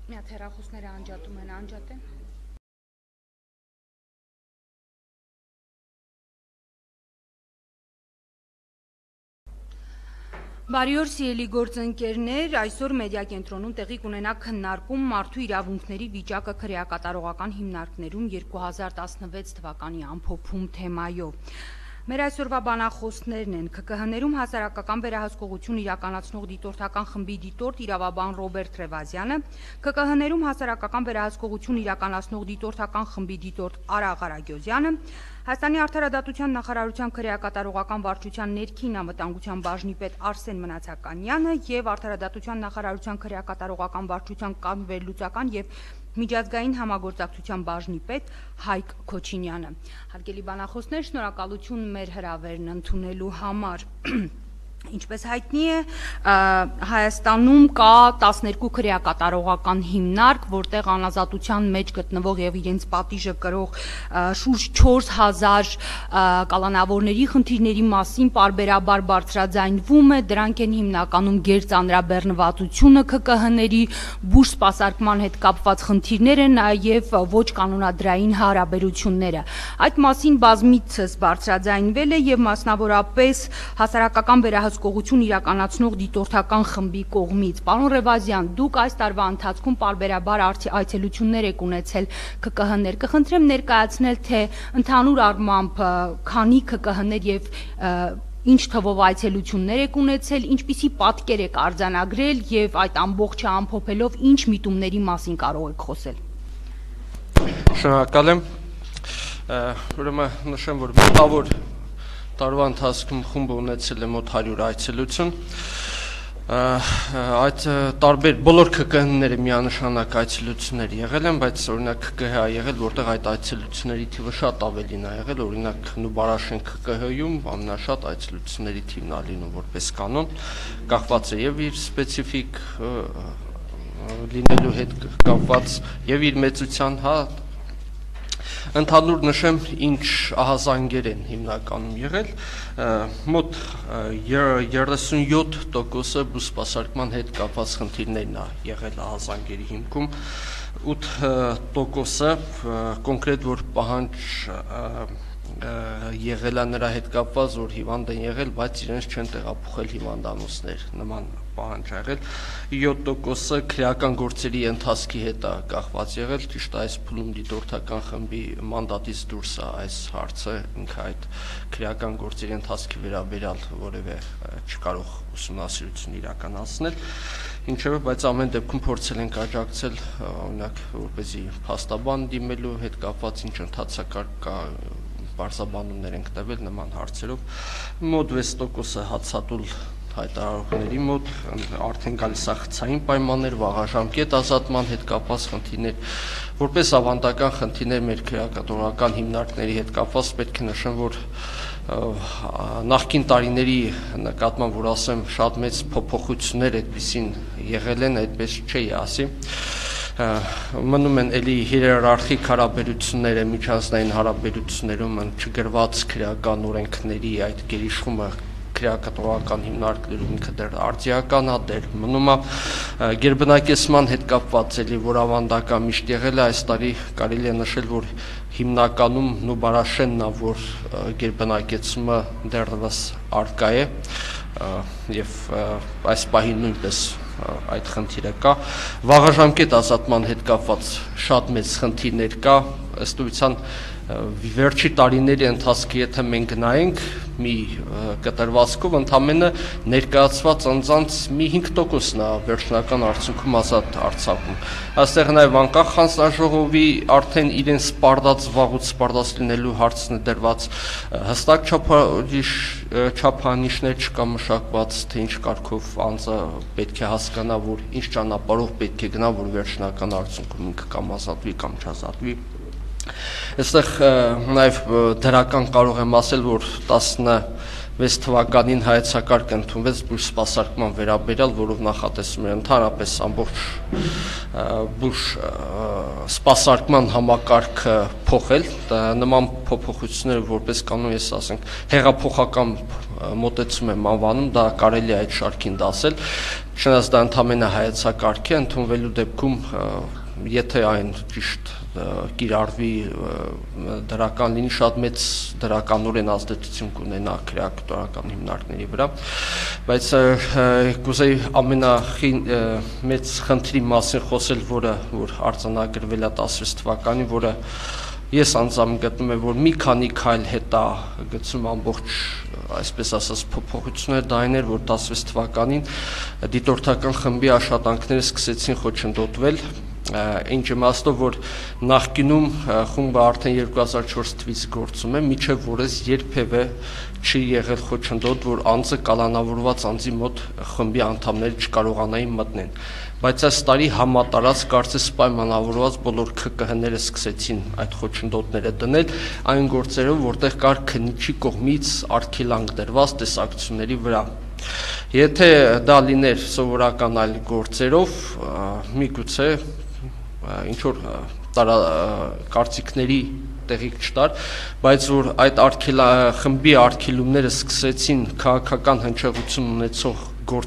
Մի հատ հեռախոսները անջատում են, անջատեն։ Բարի օր, սիրելի գործընկերներ, այսօր մեդիա կենտրոնում տեղի կունենա քննարկում մարդու իրավունքների վիճակը քրեակատարողական հիմնարկներում 2016 թվականի ամփոփում թեմայով։ Մեր այսօրվա բանախոսներն են ՔԿՀ-ներում հասարակական վերահսկողություն իրականացնող դիտորդական խմբի դիտորդ իրավաբան Ռոբերտ Ռևազյանը, ՔԿՀ-ներում հասարակական վերահսկողություն իրականացնող դիտորդական խմբի դիտորդ Արա Ղարագյոզյանը, Հայաստանի Արդարադատության նախարարության քրեակատարողական վարչության ներքին անվտանգության բաժնի պետ Արսեն Մնացականյանը եւ Արդարադատության նախարարության քրեակատարողական վարչության կանվերլուծական եւ միջազգային համագործակցության բաժնի պետ Հայկ Քոչինյանը։ Հարգելի բանախոսներ, շնորհակալություն մեր հրավերն ընդունելու համար։ Ինչպես հայտնի է, Հայաստանում կա 12 քրեակատարողական հիմնարկ, որտեղ անազատության մեջ գտնվող եւ իրենց պատիժը կրող շուրջ 4000 կալանավորների խնդիրների մասին պարբերաբար բարձրաձայնվում է, դրանք են հիմնականում գերծանրաբեռնվածությունը ՔԿՀ-ների, բուժ սպասարկման հետ կապված խնդիրները, նաեւ ոչ կանոնադրային հարաբերությունները։ Այդ մասին բազմիցս բարձրաձայնվել է եւ մասնավորապես հասարակական վերահսկողություն իրականացնող դիտորդական խմբի կողմից։ Պարոն Ռևազյան, դուք այս տարվա ընթացքում պարբերաբար այցելություններ եք ունեցել ՔԿՀ-ներ։ Կխնդրեմ ներկայացնել, թե ընդհանուր առմամբ քանի ՔԿՀ-ներ եւ ինչ թվով այցելություններ եք ունեցել, ինչպիսի պատկեր եք արձանագրել եւ այդ ամբողջը ամփոփելով ինչ միտումների մասին կարող եք խոսել։ Շնորհակալ եմ։ Ուրեմն նշեմ, որ մոտավոր տարվա ընթացքում խումբը ունեցել է մոտ 100 այցելություն։ Այդ տարբեր բոլոր ՔԿՀ-ները միանշանակ այցելություններ եղել են, բայց օրինակ ՔԿՀ-ը եղել, որտեղ այդ այցելությունների թիվը շատ ավելին է եղել, օրինակ Նուբարաշեն ՔԿՀ-ում ամենաշատ այցելությունների թիվն է լինում որպես կանոն, կախված է եւ իր սպეციფიկ լինելու հետ կապված եւ իր մեծության, Ընդհանուր նշեմ, ինչ ահազանգեր են հիմնականում եղել, մոտ 37%-ը բուսպասարկման հետ կապված խնդիրներն է եղել ահազանգերի հիմքում, 8%-ը կոնկրետ որ պահանջ եղել է նրա հետ կապված, որ հիվանդ են եղել, բայց իրենց չեն տեղափոխել հիվանդանոցներ, նման պահանջ եղել, 7%-ը քրեական գործերի ընթացքի հետ է կախված եղել, ճիշտ է, այս փուլում դիտորդական խմբի մանդատից դուրս է այս հարցը, ինքը այդ քրեական գործերի ընթացքի վերաբերյալ որևէ չկարող ուսումնասիրություն իրականացնել, ինչևէ, բայց ամեն դեպքում փորձել ենք աջակցել, օրինակ, որպեսզի փաստաբան դիմելու հետ կապված ինչ ընթացակարգ կա, բարձաբանումներ ենք տվել նման հարցերով, մոտ 6%-ը հացադուլ հայտարարողների մոտ արդեն գալիս է խցային պայմաններ, վաղաժամկետ ազատման հետ կապված խնդիրներ, որպես ավանդական խնդիրներ մեր քրեակատարողական հիմնարկների հետ կապված պետք է նշեմ, որ նախկին տարիների նկատմամբ, որ ասեմ, շատ մեծ փոփոխություններ այդպիսին եղել են, այդպես չի ասի, մնում են էլի հիերարխիկ հարաբերությունները, միջանձնային հարաբերություններում չգրված քրեական օրենքների այդ գերիշխումը քրեակատարողական հիմնարկներում ինքը դեռ արձիական է, դեռ մնում է գերբնակեցման հետ կապված էլի, որ ավանդական միշտ եղել է, այս տարի կարելի է նշել, որ հիմնականում Նուբարաշենն է, որ գերբնակեցումը դեռևս առկա է եւ այս պահին նույնպես այդ խնդիրը կա, վաղաժամկետ ազատման հետ կապված շատ մեծ խնդիրներ կա, ըստ էության վերջի տարիների ընթացքի եթե մենք գնայինք մի կտրվածքով ընդամենը ներկայացված անձանց մի 5%-ն է վերջնական արդյունքում ազատ արձակում։ Այստեղ նաև անկախ հանձնաժողովի արդեն իրեն սպառդած վաղուց սպառդած լինելու հարցն է դրված, հստակ չափանիշներ չկա մշակված, թե ինչ կարգով անձը պետք է հասկանա, որ ինչ ճանապարհով պետք է գնա, որ վերջնական արդյունքում ինքը կամ ազատվի կամ չազատվի։ Այստեղ նաև դրական կարող եմ ասել, որ 6 թվականին հայեցակարգ ընդունվեց բուժ սպասարկման վերաբերյալ, որով նախատեսում էր ընդհանրապես ամբողջ բուժ սպասարկման համակարգը փոխել, նման փոփոխությունները որպես կանոն ես ասենք հեղափոխական մոտեցում եմ անվանում, դա կարելի է այդ շարքին դասել, չնայած դա ընդամենը հայեցակարգ է, ընդունվելու դեպքում եթե այն ճիշտ կիրառվի դրական լինի, շատ մեծ դրականորեն ազդեցություն կունենա քրեակտորական հիմնարկների վրա, բայց կուզեի ամենամեծ խնդրի մասին խոսել, որ արձանագրվել է 16 թվականին, որը ես անձամբ գտնում եմ, որ մի քանի քայլ հետա գծում ամբողջ, այսպես ասած, փոփոխություններ դա այն էր, որ 16 թվականին դիտորդական խմբի աշխատանքները սկսեցին խոչընդոտվել, ինչ իմաստով, որ նախկինում խումբը արդեն 2004 թվականից գործում է, մինչև որս երբևէ չի եղել խոչընդոտ, որ անձը կալանավորված անձի մոտ խմբի անդամները չկարողանային մտնել, բայց այս տարի համատարած կարծես պայմանավորված բոլոր ՔԿՀ-ները սկսեցին այդ խոչընդոտները դնել այն գործերով, որտեղ կար քննիչի կողմից արգելանք դրված տեսակցությունների վրա։ Եթե դա լիներ սովորական այլ գործերով, միգուցե ինչ որ կարծիքների տեղիք չտար, բայց որ այդ խմբի արգելումները սկսեցին քաղաքական հնչեղություն ունեցող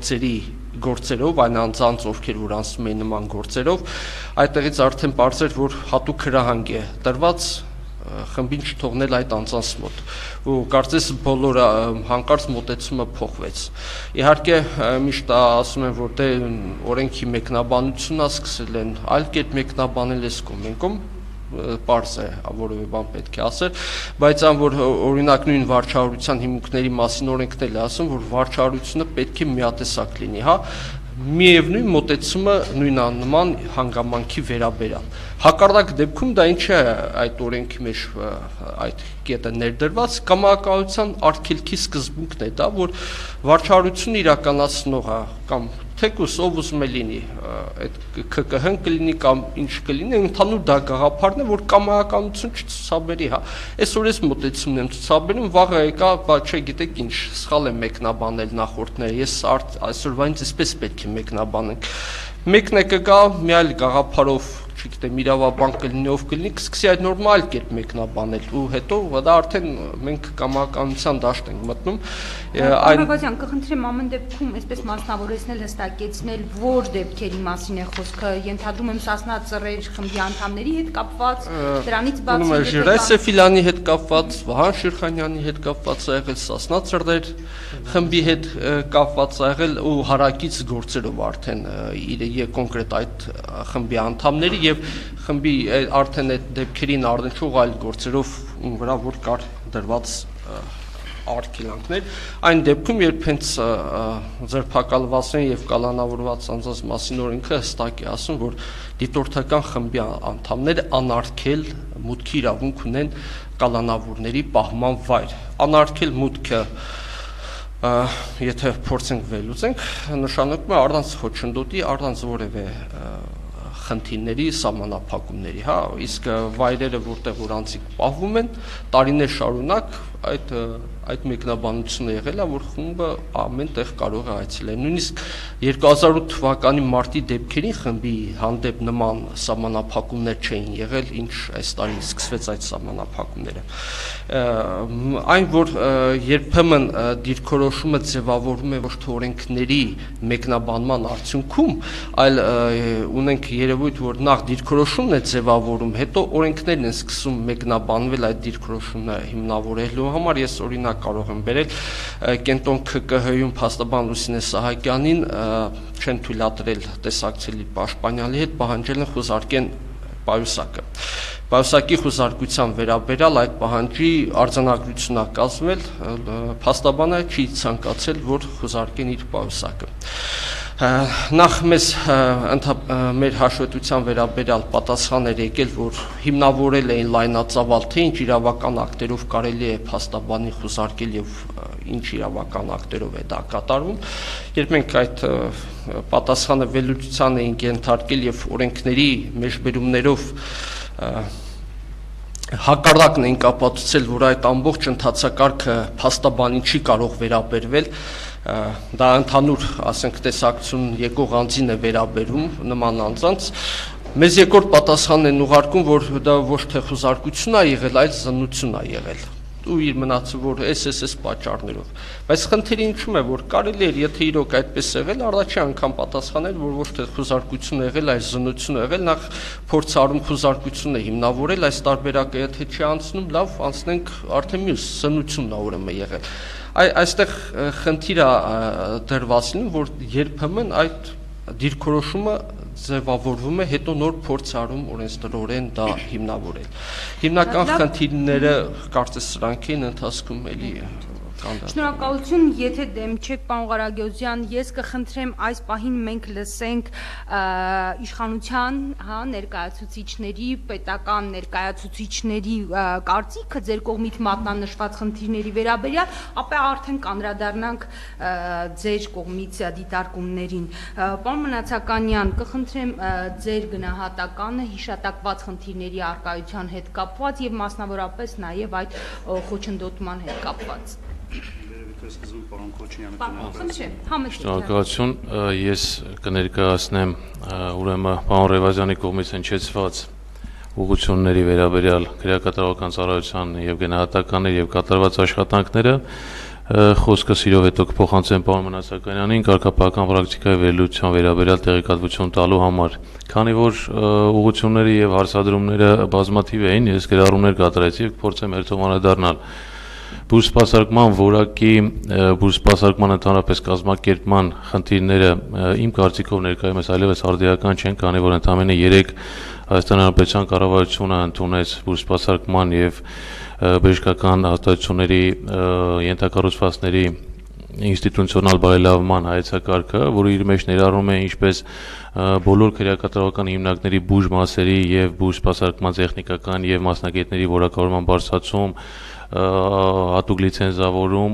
գործերով, այն անձանց, ովքեր որ անցնում էին նման գործերով, այդտեղից արդեն պարզ էր, որ հատուկ հրահանգ է տրված խմբին չթողնել այդ անձանց մոտ, ու կարծես բոլորը հանկարծ մոտեցումը փոխվեց։ Իհարկե միշտ ասում են, որ դե օրենքի մեկնաբանությունն սկսել են այլ կերպ մեկնաբանել այս կողմենկում, պարզ է, որևէ բան պետք է ասել, բայց այն, որ օրինակ նույն վարչահարության հիմունքների մասին օրենքն էլ ասում, որ վարչահարությունը պետք է միատեսակ լինի, հա, միևնույն մոտեցումը նույնանման հանգամանքի վերաբերյալ։ Հակառակ դեպքում դա ինչ է այդ օրենքի մեջ այդ կետը ներդրված, կամակայության արգելքի սկզբունքն է դա, որ վարչահարությունը իրականացնողը կամ թեկուս ով ուզում է լինի, այդ ՔԿՀ-ն կլինի կամ ինչ կլինի, ընդհանուր դա գաղափարն է, որ կամայականություն չցուցաբերի, հա։ Այսօր ես մոտեցումն եմ ցուցաբերում, վաղը եկա, բայց չգիտեք ինչ, սխալ եմ մեկնաբանել նախորդները, ես այսօրվանից այսպես պետք է մեկնաբանենք։ Մեկն է կգա մի այլ գաղափարով, չգիտեմ, իրավաբան կլինի, ով կլինի, կսկսի այդ նորմալ կերպ մեկնաբանել, ու հետո դա արդեն մենք կամականության դաշտ ենք մտնում։ Ղազյան, կխնդրեմ ամեն դեպքում այսպես մասնավորեցնել, հստակեցնել, որ դեպքերի մասին է խոսքը, ենթադրում եմ Սասնա Ծռեր խմբի անդամների հետ կապված, դրանից բացի Ռեսեֆիլյանի հետ կապված, Վահան Շիրխանյանի հետ կապված ա եղել, Սասնա Ծռեր խմբի հետ կապված ա եղել ու հարակից գործերով արդեն կոնկրետ այդ խմբի անդամների եւ խմբի արդեն այդ դեպքերին առնչող այլ գործերով վրա որ կար դրված արգելանքներ, այն դեպքում երբ հենց ձերբակալվածային եւ կալանավորված անձանց մասին օրենքը հստակ է ասում, որ դիտորդական խմբի անդամները անարգել մուտքի իրավունք ունեն կալանավորների պահման վայր։ Անարգել մուտքը եթե փորձենք վերլուծենք, նշանակում է առանց խոչընդոտի, առանց որևէ խնդիրների, սահմանափակումների, հա, իսկ վայրերը, որտեղ որ անձիկ պահվում են, տարիներ շարունակ այդ մեկնաբանությունը եղել է, որ խումբը ամեն տեղ կարող է այցելել։ Նույնիսկ 2008 թվականի մարտի դեպքերին խմբի հանդեպ նման սահմանափակումներ չէին եղել, ինչ այս տարի սկսվեց այդ սահմանափակումները։ Այն, որ երբեմն դիրքորոշումը ձևավորվում է ոչ թե օրենքների մեկնաբանման արդյունքում, այլ ունենք երևույթ, որ նախ դիրքորոշումն է ձևավորում, հետո օրենքներն են սկսում մեկնաբանվել այդ դիրքորոշումը հիմնավորելու համար, ես օրինակ կարող եմ բերել Կենտրոն ՔԿՀ-ում փաստաբան Լուսինե Սահակյանին չեն թույլատրել տեսակցել պաշտպանյալի հետ, պահանջել են խուզարկեն պայուսակը։ Պայուսակի խուզարկության վերաբերյալ այդ պահանջի արձանագրությունն է կազմվել, փաստաբանը չի ցանկացել, որ խուզարկեն իր պայուսակը։ Նախ մեր հաշվետվության վերաբերյալ պատասխան էր եկել, որ հիմնավորել էին լայնածավալ, թե ինչ իրավական ակտերով կարելի է փաստաբանի խուզարկել եւ ինչ իրավական ակտերով է դա կատարվում։ Երբ մենք այդ պատասխանը վերլուծության էինք ենթարկել եւ օրենքների մեջբերումներով հակառակն ենք ապացուցել, որ այդ ամբողջ ընթացակարգը փաստաբանին չի կարող վերաբերվել, դա ընդհանուր, ասենք, տեսակցություն եկող անձին է վերաբերում նման անձանց, մեզ երկրորդ պատասխանն են ուղարկում, որ դա ոչ թե խուզարկություն է եղել, այլ զննություն է եղել ու իր մնացը, որ SSS պատճառներով, բայց խնդիրը ինչու՞մ է, որ կարելի էր, եթե իրոք այդպես եղել, առաջի անգամ պատասխանել, որ ոչ թե խուզարկություն է եղել, այլ զննություն է եղել, նախ փորձարում խուզարկություն է հիմնավորել, այս տարբերակը եթե չի անցնում, լավ, անցնենք արդեն մյուս զննությունն է ուրեմն եղել։ Այստեղ խնդիրը դրված լինում, որ երբեմն այդ դիրքորոշումը ձևավորվում է, հետո նոր փորձարում օրենսդրորեն դա հիմնավորել։ Հիմնական խնդիրները կարծես սրանք են, ընթացքում էլի Շնորհակալություն, եթե դեմ չեք, պարոն Ղարագյոզյան, ես կխնդրեմ այս պահին մենք լսենք իշխանության, ներկայացուցիչների, պետական ներկայացուցիչների կարծիքը ձեր կողմից մատնանշված խնդիրների վերաբերյալ, ապա արդեն կանդրադառնանք ձեր կողմից դիտարկումներին։ Պարոն Մնացականյան, կխնդրեմ ձեր գնահատականը հիշատակված խնդիրների առկայության հետ կապված եւ մասնավորապես նաեւ այդ խոչընդոտման հետ կապված։ Շնորհակալություն, ես կներկայացնեմ ուրեմն պարոն Ռևազյանի կողմից հնչեցված ուղղությունների վերաբերյալ քրեակատարողական ծառայության եւ գնահատականներ եւ կատարված աշխատանքները, խոսքը սիրով հետո կփոխանցեմ պարոն Մնացականյանին կարգապահական պրակտիկայի վերլուծության վերաբերյալ տեղեկատվություն տալու համար, քանի որ ուղղությունները եւ հարցադրումները բազմաթիվ էին, ես գրառումներ կատարեցի եւ կփորձեմ հերթով անդրադառնալ բուրսպասարկման որակի, բուրսպասարկման ընդհանրապես կազմակերպման խնդիրները իմ կարծիքով ներկայումս այլևս արդիական չեն, քանի որ ընդամենը 3 Հայաստանի Հանրապետության կառավարությունը ընդունեց բուրսպասարկման եւ բժշկական հաստատությունների ենթակառուցվածքների ինստիտուցիոնալ բարելավման հայեցակարգը, որը իր մեջ ներառում է ինչպես բոլոր քրեակատարողական հիմնարկների բուժ մասերի եւ բուրսպասարկման տեխնիկական եւ մասնագետների որակավորման բարձրացում, հատուկ լիցենզավորում,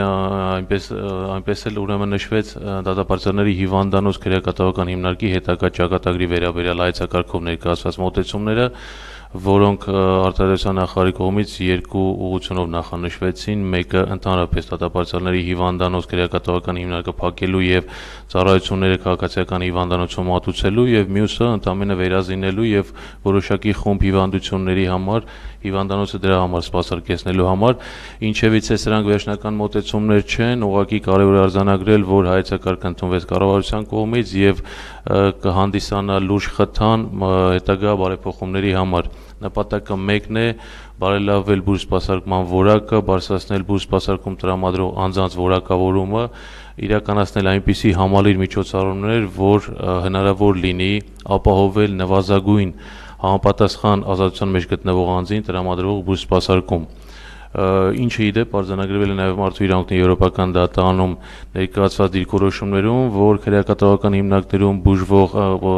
այնպես էլ ուրեմն նշվեց դատապարտյալների հիվանդանոց քրեակատարողական հիմնարկի հետագա ճակատագրի վերաբերյալ հայեցակարգով ներկայացված մոտեցումները, որոնք արտադրության նախարարի կողմից 2 ուղղությունով նախանշվեցին, մեկը ընդհանրապես դատապարտյալների հիվանդանոց քրեակատարողական հիմնարկը փակելու եւ ծառայությունները քաղաքացիական հիվանդանոցում մատուցելու եւ մյուսը ընդամենը վերազինելու եւ որոշակի խումբ հիվանդությունների համար հիվանդանոցը դրա համար սպասարկեցնելու համար, ինչևից է սրանք վերջնական մոտեցումներ չեն, ուղղակի կարևոր է արձանագրել, որ հայեցակարգը ընդունվեց կառավարության կողմից եւ կհանդիսանա լուրջ խթան հետագա բարեփոխումների համար։ Նպատակը մեկն է բարելավել բուրսպասարկման որակը, բարձրացնել բուրսպասարկում տրամադրող անձանց որակավորումը, իրականացնել այնպիսի համալիր միջոցառումներ, որ հնարավոր լինի ապահովել նվազագույն համապատասխան ազատության մեջ գտնվող անձին տրամադրող բուրսպասարկում։ Ինչը ի դեպ արձանագրվել է նաև Մարդու իրավունքների եվրոպական դատարանում ներկայացված դիրքորոշումներում, որ քրեակատարողական հիմնարկներում բուժվող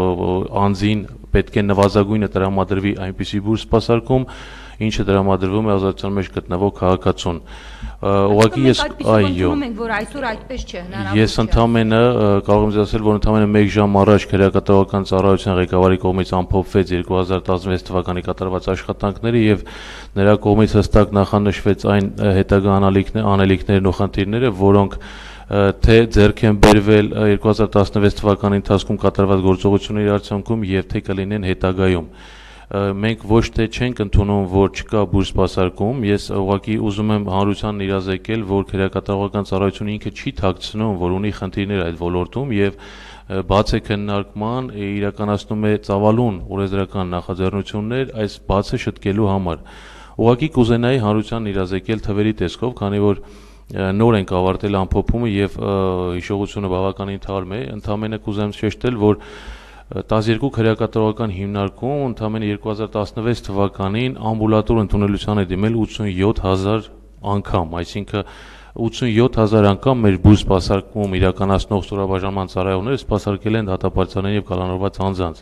անձին պետք է նվազագույնը տրամադրվի այնպիսի բուրսպասարկում, ինչը տրամադրվում է ազատության մեջ գտնվող քաղաքացուն։ Ուղղակի ես այո, որ այսօր այդպես չէ, հնարավոր չէ։ Ես ընդամենը կարող եմ ասել, որ ընդամենը 1 ժամ առաջ քրեակատարողական ծառայության ղեկավարի կողմից ամփոփվեց 2016 թվականի կատարված աշխատանքները եւ նրա կողմից հստակ նախանշվեց այն հետագա անելիքներն ու խնդիրները, որոնք թե ձեռք են բերվել 2016 թվականի ընթացքում կատարված գործողությունների արդյունքում եւ թե կլինեն հետագայում։ Մենք ոչ թե չենք ընդունում, որ չկա բուրսպասարկում, ես ուղղակի ուզում եմ հանրությանն իրազեկել, որ քրեակատարողական ծառայությունը ինքը չի թաքցնում, որ ունի խնդիրներ այդ ոլորտում եւ բաց է քննարկման, իրականացնում է ծավալուն օրենսդրական նախաձեռնություններ այս բացը շտկելու համար։ Ուղղակի կուզենայի հանրությանն իրազեկել թվերի տեսքով, քանի որ նոր ենք ավարտել ամփոփումը եւ հիշողությունը բավականին թարմ է, ընդամենը կուզեմ շեշտել, որ 12 քրեակատարողական հիմնարկում ընդամենը 2016 թվականին ամբուլատոր ընդունելության է դիմել 87,000 անգամ, այսինքն 87,000 անգամ մեր բուրսպասարկում իրականացնող ստորաբաժանման ծառայողները սպասարկել են դատապարտյալներին եւ կալանավորված անձանց։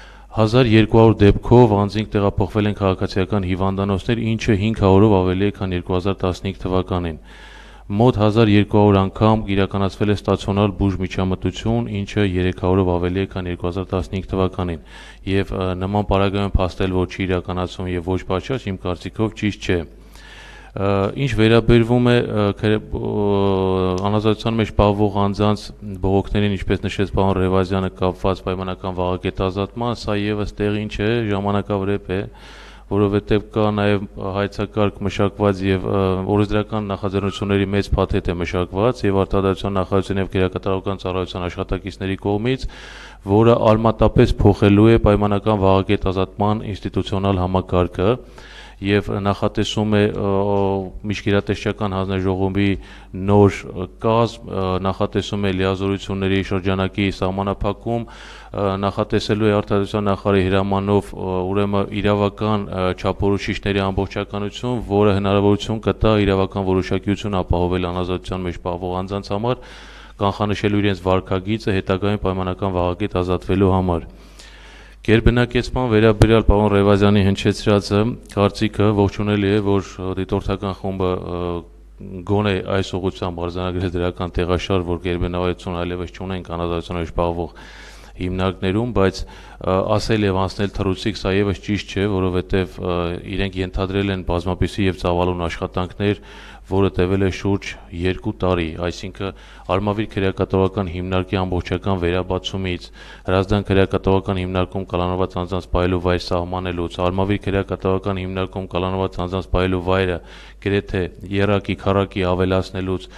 1200 դեպքով անձինք տեղափոխվել են քաղաքացիական հիվանդանոցներ, ինչը 500-ով ավելի է, քան 2015 թվականին։ Մոտ 1200 անգամ իրականացվել է ստացիոնար բուժ միջամտություն, ինչը 300-ով ավելի է, քան 2015 թվականին։ Եվ նման պարագայում փաստել, որ չի իրականացում եւ ոչ պատշաճ, իմ կարծիքով ճիշտ չէ։ Ինչ վերաբերվում է անազատության մեջ պահվող անձանց բողոքներին, ինչպես նշեց պարոն Ռևազյանը, կապված պայմանական վաղակետազատման, սա եւս տեղին չէ, ժամանակավրեպ է, որովհետև կա նաև հայեցակարգ մշակված եւ օրենսդրական նախաձեռնությունների մեծ փաթեթ է մշակված եւ արտադրության նախարարության եւ գերակատարական ծառայության աշխատակիցների կողմից, որը արմատապես փոխելու է պայմանական վաղակետազատման ինստիտուցիոնալ համակարգը եւ նախատեսում է միջգերատեսչական հանձնաժողովի նոր կազմ, նախատեսում է լիազորությունների շրջանակի սահմանափակում, նախատեսելու է արտադրության նախարարի հրամանով ուրեմն իրավական չափորոշիչների ամբողջականություն, որը հնարավորություն կտա իրավական որոշակիություն ապահովել անազատության մեջ պահվող անձանց համար, կանխանշելու իրենց վարքագիծը հետագայում պայմանական վաղակետ ազատվելու համար։ Գերբնակեցման վերաբերյալ պարոն Ռևազյանի հնչեցրածը կարծիքը ողջունելի է, որ դիտորդական խումբը գոնե այս ուղղությամբ արձանագրել դրական տեղաշար, որ գերբնակեցություն այլևս չունենք անազատության մեջ պահվող հիմնարկներում, բայց ասել եւ անցնել թռուցիկ սա եւս ճիշտ չէ, որովհետեւ իրենք ենթադրել են բազմապիսի եւ ծավալուն աշխատանքներ, որը տևել է շուրջ 2 տարի, այսինքն Արմավիր քրեակատարողական հիմնարկի ամբողջական վերաբացումից, Հրազդան քրեակատարողական հիմնարկում կալանավորված անձանց պահելու վայր սահմանելուց, Արմավիր քրեակատարողական հիմնարկում կալանավորված անձանց պահելու վայրը գրեթե եռակի քառակի ավելացնելուց,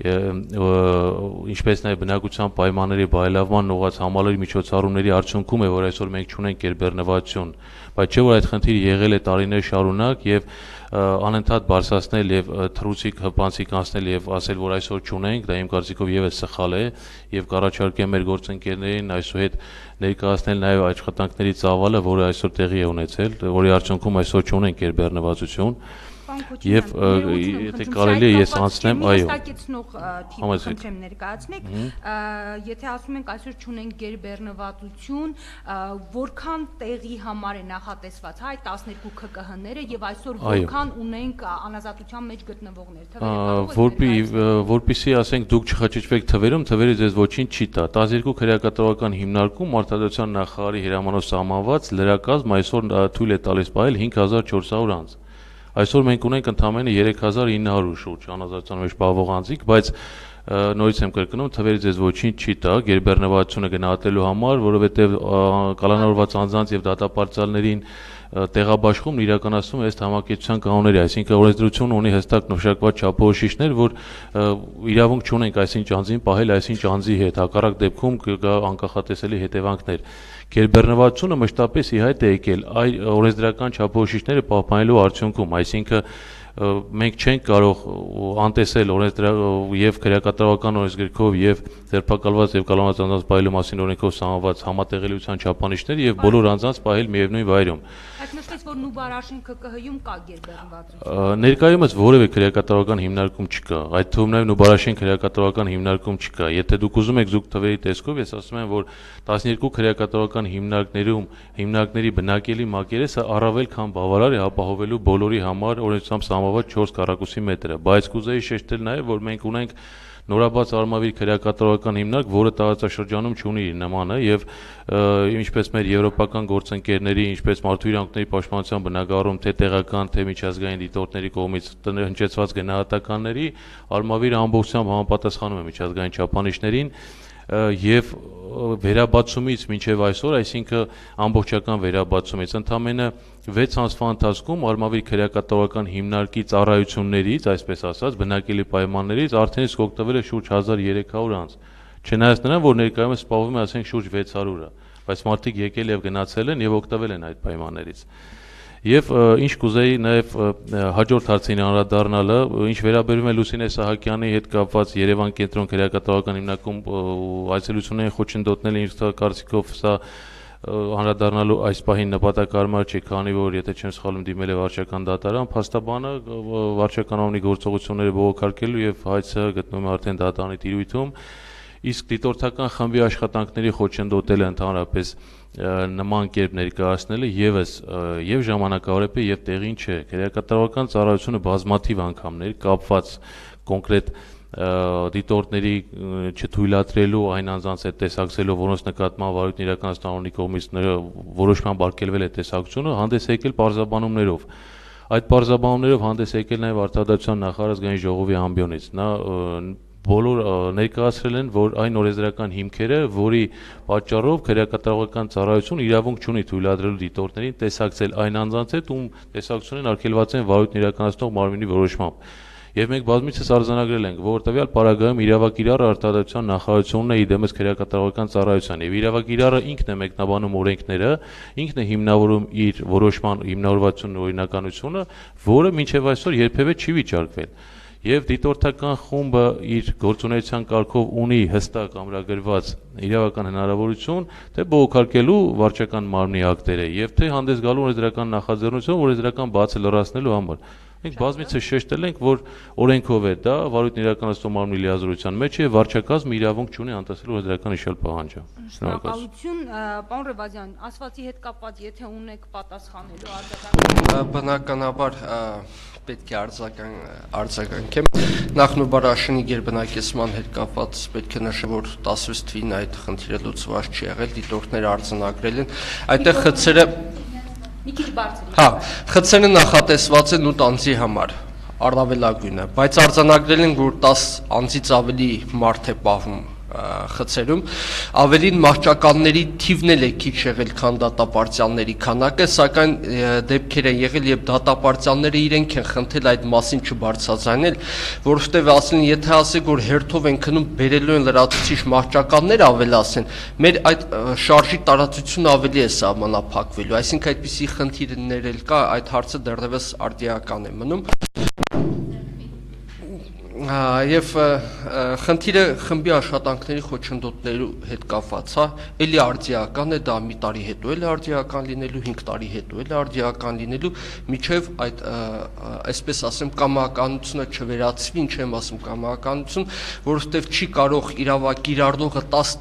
ինչպես նաև բնակության պայմանների բարելավման ուղղված համալրի միջոցառումների արդյունքում է, որ այսօր մենք չունենք գերբեռնվածություն, բայց չէ որ այդ խնդիրը եղել է տարիներ շարունակ եւ անընդհատ բարձրացնել եւ թռուցիկ հպանցիկ անցնել եւ ասել, որ այսօր չունենք, դա իմ կարծիքով եւս սխալ է եւ կառաջարկեմ մեր գործընկերներին այսուհետ ներկայացնել նաեւ աշխատանքների ծավալը, որը այսօր տեղի է ունեցել, որի արդյունքում այսօր չունենք գերբեռնվածություն։ Եվ եթե կարելի է ես անցնեմ, այո։ Հստակեցնող թիվ խնդրեմ ներկայացնեք, եթե ասում ենք այսօր չունենք գերբեռնվածություն, որքան տեղի համար է նախատեսված հայ 12 ԿԿՀ-ները եւ այսօր որքան ունենք անազատության մեջ գտնվողներ, որպեսզի ասենք դուք չխճճվեք թվերում, թվերը ձեզ ոչինչ չի տա։ 12 քրեակատարողական հիմնարկում արտադրության նախարարի հրամանով սահմանված լրակազմ այսօր թույլ է տալիս պահել 5400 անձ։ Այսօր մենք ունենք ընդամենը 3900 շուրջ անազատության մեջ պահվող անձիկ, բայց նորից եմ կրկնում, թվերը ձեզ ոչինչ չի տա գերբեռնվածությունը գնահատելու համար, որովհետև կալանավորված անձանց եւ դատապարտյալներին տեղաբաշխումն իրականացում է ըստ համակեցության կանոնների, այսինքն օրենսդրությունը ունի հստակ նշանակված չափորոշիչներ, որ իրավունք չունենք այսինչ անձին պահել այսինչ անձի հետ, հակառակ դեպքում կգա անկախատեսելի հետևանքներ։ Գերբեռնվածությունը մշտապես ի հայտ է եկել օրենսդրական չափորոշիչները պահպանելու արդյունքում, այսինքն մենք չենք կարող անտեսել եւ քրեակատարողական օրենսգրքով եւ ձերբակալված եւ կալանված անձանց պահելու մասին օրենքով սահմանված համատեղելիության չափանիշներ եւ բոլոր անձանց պահել միևնույն վայրում։ Այդ նշեց, որ Նուբարաշին ԿԿՀ-ում կա գերբեռնվածություն։ Ներկայումս որևէ քրեակատարողական հիմնարկում չկա, այդ թվում նաեւ Նուբարաշին քրեակատարողական հիմնարկում չկա։ Եթե դուք ուզում եք զուգ թվերի տեսքով, ես ասում եմ, որ 12 քրեակատարողական հիմնարկների բնակելի մակերեսը առավել քան բավարար է ապահովելու բոլորի համար օրենսությամբ սահմանված 4 քառակուսի մետրը, բայց կուզեի շեշտել նաեւ, որ մենք ունենք նորաբաց Արմավիր քրեակատարողական հիմնարկ, որը տարածաշրջանում չունի իր նմանը եւ ինչպես մեր եվրոպական գործընկերների, ինչպես մարդու իրավունքների պաշտպանության բնագավառում թե տեղական, թե միջազգային դիտորդների կողմից հնչեցված գնահատականների, Արմավիրը ամբողջությամբ համապատասխանում է միջազգային չափանիշներին եւ վերաբացումից մինչեւ այսօր, այսինքն ամբողջական վերաբացումից ընդամենը 6 ամսվա ընթացքում Արմավիր քրեակատարողական հիմնարկի ծառայություններից, այսպես ասած, բնակելի պայմաններից արդեն իսկ օգտվել է շուրջ 1300 անձ։ Չնայած նրան, որ ներկայումս սպառվում է, ասենք, շուրջ 600-ը, բայց մարդիկ եկել եւ գնացել են եւ օգտվել են այդ պայմաններից։ Եվ ինչ կուզեի նաև հաջորդ հարցին անդրադառնալը, ինչ վերաբերում է Լուսինե Սահակյանի հետ կապված Երևան կենտրոն քրեակատարողական հիմնարկում այցելություններին խոչընդոտնել ինձ կարծիքով սա անդրադառնալու այս պահին նպատակարար չի, քանի որ եթե չեմ սխալվում դիմել է վարչական դատարան, փաստաբանը վարչականի գործողությունները բողոքարկելու եւ հայցը գտնվում է արդեն դատարանի տիրույթում, իսկ դիտորդական խմբի աշխատանքների խոչընդոտելը ընդհանրապես նման կերպ ներկայացնելը եւս եւ ժամանակավրեպ է եւ տեղին չէ։ Քրեակատարողական ծառայությունը բազմաթիվ անգամներ կապված կոնկրետ դիտորդների չթույլատրելու այն անձանց հետ տեսակցելու, որոնց նկատմամբ վարույթն իրականացնողի կողմից որոշմամբ արգելվել է տեսակցությունը, հանդես եկել պարզաբանումներով։ Այդ պարզաբանումներով հանդես եկել նաև Արտադրության նախարարազգային ժողովի ամբիոնից։ Նա բոլոր ներկայացրել են, որ այն օրենսդրական հիմքերը, որի պատճառով քրեակատարողական ծառայություն իրավունք չունի թույլատրելու դիտորդներին տեսակցել այն անձանց հետ, ում տեսակցությունն արգելված են վարույթն իրականացնող մարմինի որոշմամբ։ Եվ մենք բազմիցս արձանագրել ենք, որ տվյալ պարագայում իրավակիրառը Արտադրության նախարարությունն է իդեմս քրեակատարողական ծառայության եւ իրավակիրառը ինքն է մեկնաբանում օրենքները, ինքն է հիմնավորում իր որոշման հիմնավորվածությունն ու օրինականությունը, որը մինչեւ այսօր երբևէ չի վիճարկվել։ Եվ դիտորդական խումբը իր գործունեության կարգով ունի հստակ ամրագրված իրավական հնարավորություն թե բողոքարկելու վարչական մարմնի ակտերը եւ թե հանդես գալու օրենսդրական նախաձեռնություն օրենսդրական բացը լրացնելու համար։ Մենք բազմիցս շեշտել ենք, որ օրենքով է դա վարույթն իրականացնող մարմնի լիազորության մեջ է, վարչակազմը իրավունք չունի անտեսելու օրենսդրական իշալ պահանջը։ Շնորհակալություն, պարոն Ռևազյան, ասվածի հետ կապված, եթե ունեք պատասխանելու արձագանք։ Բնականաբար պետք է արձագանքեմ։ Նախնուբար աշնի գերբնակեցման հետ կապված պետք է նշեմ, որ 16 թվին այդ խնդիրը լուծված չի եղել, դիտորդները արձանագրել են, այդտեղ խցերը Մի քիչ բարձր։ Հա, խցերը նախատեսված են 8 անձի համար, առավելագույնը, բայց արձանագրել են, որ 10 անձից ավելի մարդ է պահվում խցերում, ավելին մահճականների թիվն էլ է քիչ եղել, քան դատապարտյալների քանակը, սակայն դեպքեր են եղել, երբ դատապարտյալները իրենք են խնդրել այդ մասին չբարձրացնել, որովհետև ասեն, եթե ասեք, որ հերթով են քնում, բերելու են լրացուցիչ մահճականներ ավելացեն, մեր այդ շարժի տարածությունը ավելի է սահմանափակվելու, այսինքն այդպիսի խնդիրներ էլ կա, այդ հարցը դեռևս արդիական է մնում։ Եվ խնդիրը խմբի աշխատանքների խոչընդոտներու հետ կապված, հա, էլի արդիական է, դա մի տարի հետո էլ արդիական լինելու, 5 տարի հետո էլ արդիական լինելու, միջև այդ, այսպես ասեմ, կամականությունը չվերացվի, ինչ եմ ասում կամականություն, որովհետև չի կարող իրավակիրառողը 10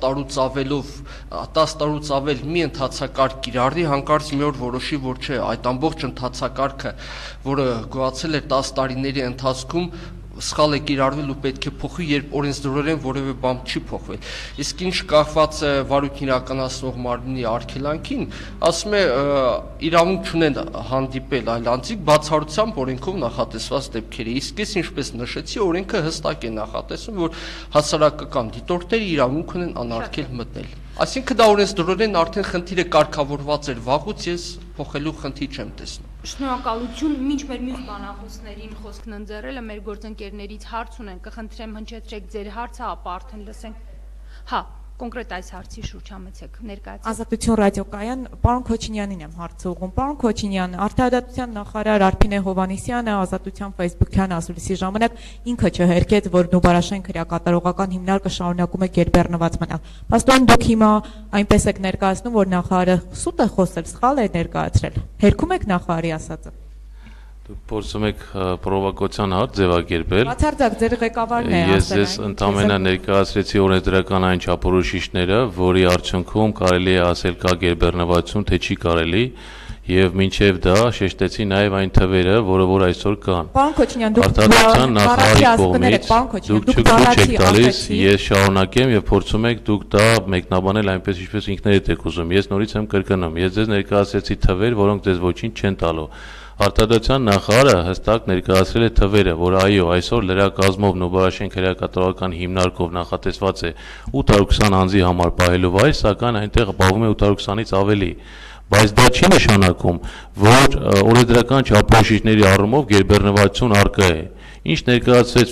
տարուց ավել մի ընթացակարգ կիրառի, հանկարծ մի օր որոշի, որ չէ, այդ ամբողջ ընթացակարգը, որը գոյացել էր 10 տարիների ընթացքում, սխալ է կիրառվել ու պետք է փոխվի, երբ օրենսդրորեն որևէ բան չի փոխվել։ Իսկ ինչ կախված է վարույթն իրականացնող մարմնի արգելանքին, ասում է իրավունք չունեն հանդիպել այլ անձիկ բացառությամբ օրենքով նախատեսված դեպքերի։ Իսկ ես ինչպես նշեցի, օրենքը հստակ է նախատեսում, որ հասարակական դիտորդները իրավունք ունեն անարգել մտնել։ Այսինքն դա օրենսդրորեն արդեն խնդիրը կարգավորված էր վաղուց, ես փոխելու խնդիր չեմ տեսնում։ Շնորհակալություն, մինչ մեր մյուս բանախոսներին խոսքն ընձեռելը մեր գործընկերներից հարց ունեն, կխնդրեմ հնչեցրեք ձեր հարցը, ապա արդեն լսենք։ Հա, կոնկրետ այս հարցի շուրջ համեցեք, ներկայացեք։ Ազատություն ռադիոկայան, պարոն Քոչինյանին եմ հարցը ուղղում։ Պարոն Քոչինյան, Արտադրության նախարար Արփինե Հովհաննիսյանը Ազատության Facebook-յան ասուլիսի ժամանակ ինքը չհերքեց, որ Նուբարաշեն քրեակատարողական հիմնարկը շարունակում է գերբեռնված մնալ։ Պաստորեն, դուք հիմա այնպես եք ներկայացնում, որ նախարարը սուտ է խոսել, սխալ է ներկայացրել։ Հերքում եք նախարարի ասածը։ Դուք փորձում եք պրովոկացիան հարց ձևակերպել։ Բացարձակ ձեր ղեկավարն է ասել։ Ես ընդամենը ներկայացրեցի օրենսդրական այն չափորոշիչները, որի արդյունքում կարելի է ասել կա գերբեռնվածություն, թե չի կարելի, եւ մինչեւ դա շեշտեցի նաեւ այն թվերը, որ այսօր կան։ Պարոն Քոչինյան, դուք Արտադրության նախարարի կողմից դուք չեք տալիս, ես շարունակեմ եւ փորձում եք դուք դա մեկնաբանել այնպես, ինչպես ինքներդ եք ուզում։ Ես նորից եմ կրկնում, ես ձեզ ներկայացրեցի թվեր, որոնք ձեզ ոչինչ չեն տալու։ Արտադրության նախարարը հստակ ներկայացրել է թվերը, որ այո, այսօր լրակազմով Նուբարաշեն քրեակատարողական հիմնարկով նախատեսված է 820 անձի համար պահելու վայր, սակայն այնտեղ պահվում է 820-ից ավելի։ Բայց դա չի նշանակում, որ օրենսդրական չափորոշիչների առումով գերբեռնվածություն առկա է։ Ինչ ներկայացրեց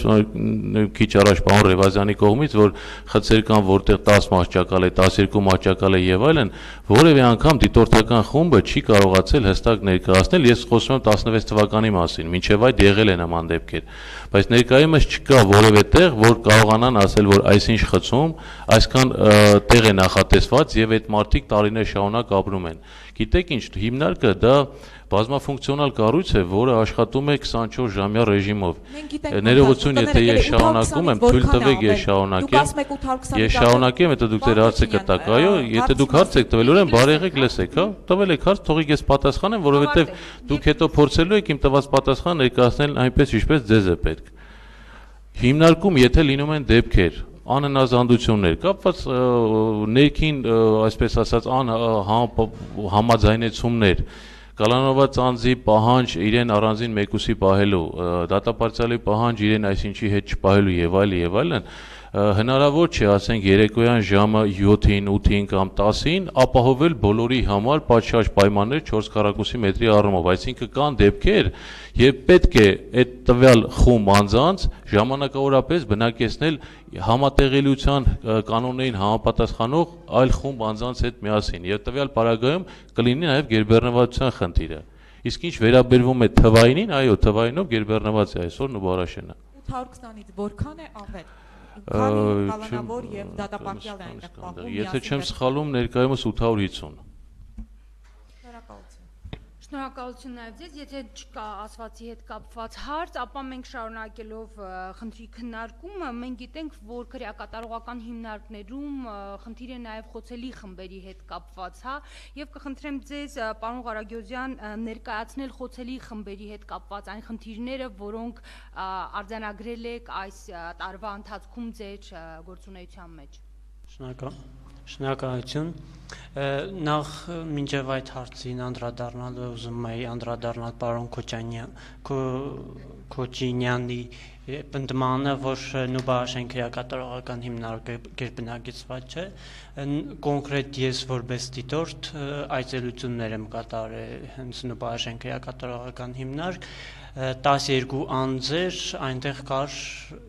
քիչ առաջ պարոն Ռևազյանի կողմից, որ խցեր կան, որտեղ 10 մահճակալ է, 12 մահճակալ է եւ այլն, որևէ անգամ դիտորդական խումբը չի կարողացել հստակ ներկայացնել, ես խոսում եմ 16 թվականի մասին, մինչեւ այդ եղել է նման դեպքեր, բայց ներկայումս չկա որևէ տեղ, որ կարողանան ասել, որ այսինչ խցում, այսքան տեղ է նախատեսված եւ այդ մարդիկ տարիներ շարունակ ապրում են։ Գիտեք ինչ, հիմնարկը դա բազմաֆունկցիոնալ կառույց է, որը աշխատում է 24 ժամյա ռեժիմով։ Ներողություն, եթե ես շարունակում եմ, թույլ տվեք ես շարունակեմ։ Ես շարունակեմ, եթե դուք ձեր հարցը կտաք, այո, եթե դուք հարց եք տվել, ուրեմն բարի եղեք լսեք, հա, տվել եք հարց, թողեք ես պատասխանեմ, որովհետև դուք հետո փորձելու եք իմ տված պատասխանը ներկայացնել այնպես, ինչպես ձեզ է պետք։ Հիմնարկում, եթե լինում են դեպքեր, անհնազանդություններ, կապված ներքին, այսպես ասած, համաձայնեցումներ, կալանավորված անձի պահանջ իրեն առանձին մեկուսի պահելու, դատապարտյալի պահանջ իրեն այսինչի հետ չպահելու եւ այլն, հնարավոր չէ, ասենք երեկոյան ժամը 7-ին, 8-ին կամ 10-ին ապահովել բոլորի համար պատշաճ պայմաններ 4 քառակուսի մետրի առումով, այսինքն կան դեպքեր, եւ պետք է այդ տվյալ խումբ անձանց ժամանակավորապես բնակեցնել համատեղելիության կանոններին համապատասխանող այլ խումբ անձանց հետ միասին եւ տվյալ պարագայում կլինի նաեւ գերբեռնվածության խնդիրը։ Իսկ ինչ վերաբերվում է թվայինին, այո, թվայինով գերբեռնված է այսօր Նուբարաշենը։ 820-ից որքան է ավել։ Քանի կալանավոր եւ դատապարտյալ է այնտեղ պահում։ Եթե չեմ սխալվում, ներկայումս 850։ Շնորհակալություն նաև ձեզ, եթե չկա ասվածի հետ կապված հարց, ապա մենք շարունակելով խնդրի քննարկումը, մենք գիտենք, որ քրեակատարողական հիմնարկներում խնդիր է նաև խոցելի խմբերի հետ կապված, հա, եւ կխնդրեմ ձեզ, պարոն Ղարագյոզյան, ներկայացնել խոցելի խմբերի հետ կապված այն խնդիրները, որոնք արձանագրել եք այս տարվա ընթացքում ձեր գործունեության մեջ։ Շնորհակալություն։ Նախ մինչև այդ հարցին անդրադառնալ ուզում եի անդրադառնալ պարոն Քոչինյանի պնդմանը, որ Նուբարաշեն քրեակատարողական հիմնարկը գերբնակեցված չէ, կոնկրետ ես որպես դիտորդ այցելություններ եմ կատարել հենց Նուբարաշեն քրեակատարողական հիմնարկ, 12 անձեր այնտեղ կար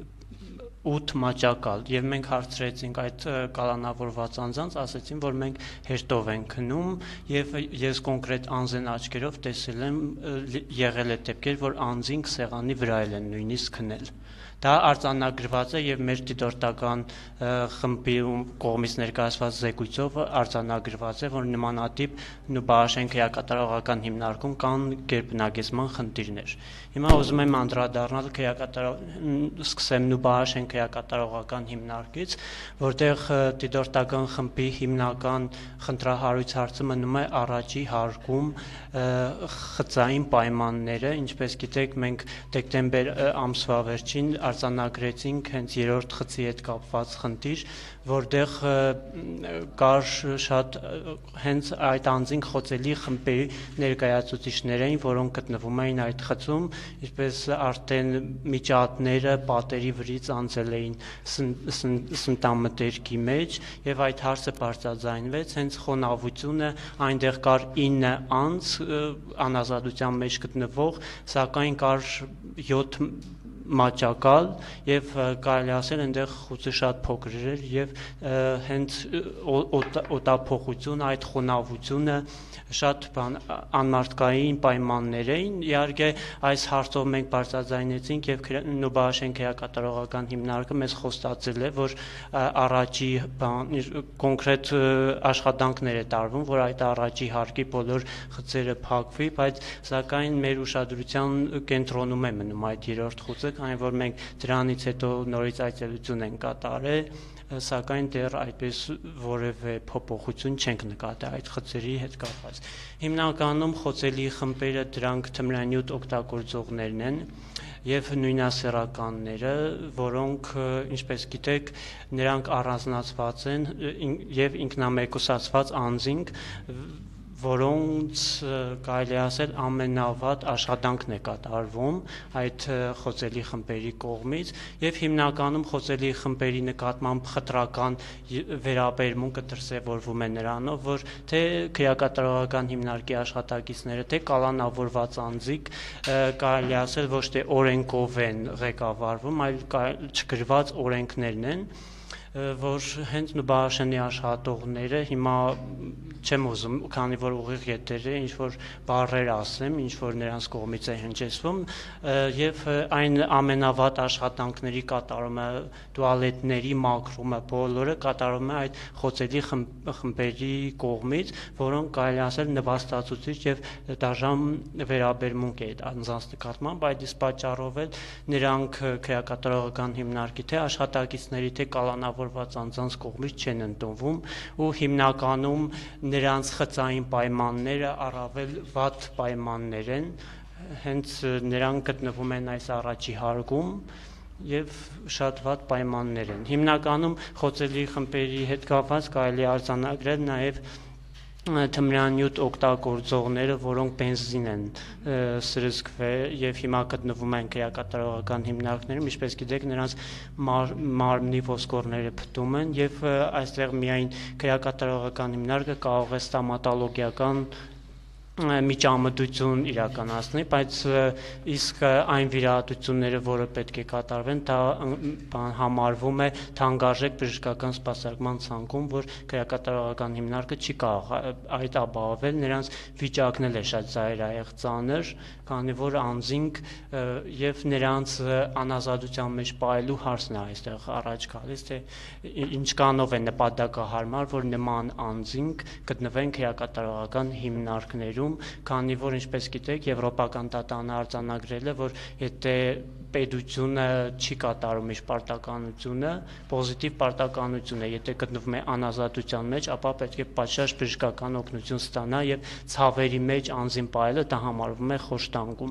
8 մաճակալ եւ մենք հարցրեցինք այդ կալանավորված անձանց, ասացին, որ մենք հերթով ենք քնում եւ ես կոնկրետ անձեն աչքերով տեսել եմ եղել է դեպքեր, որ անձին սեղանի վրա են նույնիսկ քնել։ Դա արձանագրված է եւ մեր դիտորդական խմբի կողմից ներկայացված զեկույցով արձանագրված է, որ նմանատիպ Նուբարաշեն քրեակատարողական հիմնարկում կան գերբնակեցման խնդիրներ։ Հիմա ուզում եմ անդրադառնալ սկսեմ Նուբարաշեն քրեակատարողական հիմնարկից, որտեղ դիտորդական խմբի հիմնական խնդրահարույց հարցը մնում է առաջի հարկում խծային պայմանները, ինչպես գիտեք, մենք դեկտեմբեր ամսվա վերջին արձանագրեցինք հենց երրորդ խցի հետ կապված խնդիր, որտեղ կար շատ հենց այդ անձին խոցելի խմբերի ներկայացուցիչներ էին, որոնք գտնվում էին այդ խցում, ինչպես արդեն միջատները պատերի վրից անցել էին սնտամտերքի մեջ եւ այդ հարցը բարձրաձայնվեց, հենց խոնավությունը այնտեղ կար 9 անձ անազատության մեջ գտնվող, սակայն կար 7 մաճակալ եւ կարելի ասել այնտեղ խուցը շատ փոքր էր եւ հենց օտափոխություն այդ խոնավությունը շատ անմարդկային պայմաններ էին իհարկե այս հարցով մենք բարձրաձայնեցինք եւ Նուբարաշեն քրեակատարողական հիմնարկը մեզ խոստացել է որ առաջի կոնկրետ աշխատանքներ է տարվում որ այդ առաջի հարկի բոլոր խցերը փակվի բայց սակայն մեր ուշադրության կենտրոնում է մնում այդ երրորդ խուցը այն որ մենք դրանից հետո նորից այցելություն ենք կատարել, սակայն դեռ այդպես որևէ փոփոխություն չենք նկատել այդ խցերի հետ կապված։ Հիմնականում խոցելի խմբերը դրանք թմրանյութ օգտագործողներն են եւ նույնասեռականները, որոնք ինչպես գիտեք, նրանք առանձնացված են եւ ինքնամեկուսացված անձինք որոնց կարելի ասել ամենավատ աշխատանքն է կատարվում այդ խոցելի խմբերի կողմից եւ հիմնականում խոցելի խմբերի նկատմամբ խտրական վերաբերմունքը դրսևորվում է նրանով որ թե քրեակատարողական հիմնարկի աշխատակիցները թե կալանավորված անձիկ կարելի ասել ոչ թե օրենքով են ղեկավարվում այլ չգրված օրենքներն են որ հենց Նուբարաշենի աշխատողները հիմա չեմ ուզում, քանի որ ուղիղ եթեր է, ինչ որ բառեր ասեմ, ինչ որ նրանց կողմից է հնչեցվում, եւ այն ամենավատ աշխատանքների կատարումը, տուալետների մաքրումը, բոլորը կատարվում է այդ խոցելի խմբերի կողմից, որոնք կարելի ասել նվաստացուցիչ եւ դաժան վերաբերմունք է անձանց նկատմամբ, այդ իսկ պատճառով էլ նրանք քրեակատարողական հիմնարկի թե աշխատակիցների թե կալանավորված անձանց կողմից չեն ընդունվում ու հիմնականում նրանց խծային պայմանները առավել վատ պայմաններ են, հենց նրանք գտնվում են այս առաջի հարկում եւ շատ վատ պայմաններ են։ Հիմնականում խոցելի խմբերի հետ կապված կարելի արձանագրել նաեւ թմրանյութ օգտագործողները, որոնք բենզին են սրսկվել եւ հիմա գտնվում են քրեակատարողական հիմնարկներում, ինչպես գիտեք, նրանց մարմնի ոսկորները փտում են եւ այստեղ միայն քրեակատարողական հիմնարկը կարող է ստոմատոլոգիական միջամտություն իրականացնի, բայց իսկ այն վիրահատությունները, որը պետք է կատարվեն, դա համարվում է թանկարժեք բժշկական սպասարկման ցանկում, որ քրեակատարողական հիմնարկը չի կարող այդ ապահովել, նրանց վիճակն էլ է շատ ծայրահեղ ծանր, քանի որ անձինք եւ նրանց անազատության մեջ պահելու հարցն է այստեղ առաջ գալիս, թե ինչքանով է նպատակահարմար, որ նման անձինք գտնվեն քրեակատարողական հիմնարկներում, քանի որ ինչպես գիտեք եվրոպական դատան արձանագրել է, որ եթե պետությունը չի կատարում իր պարտականությունը, պոզիտիվ պարտականություն է, եթե գտնվում է անազատության մեջ, ապա պետք է պատշաճ բժշկական օգնություն ստանա եւ ցավերի մեջ անձին պահելը դա համարվում է խոշտանգում։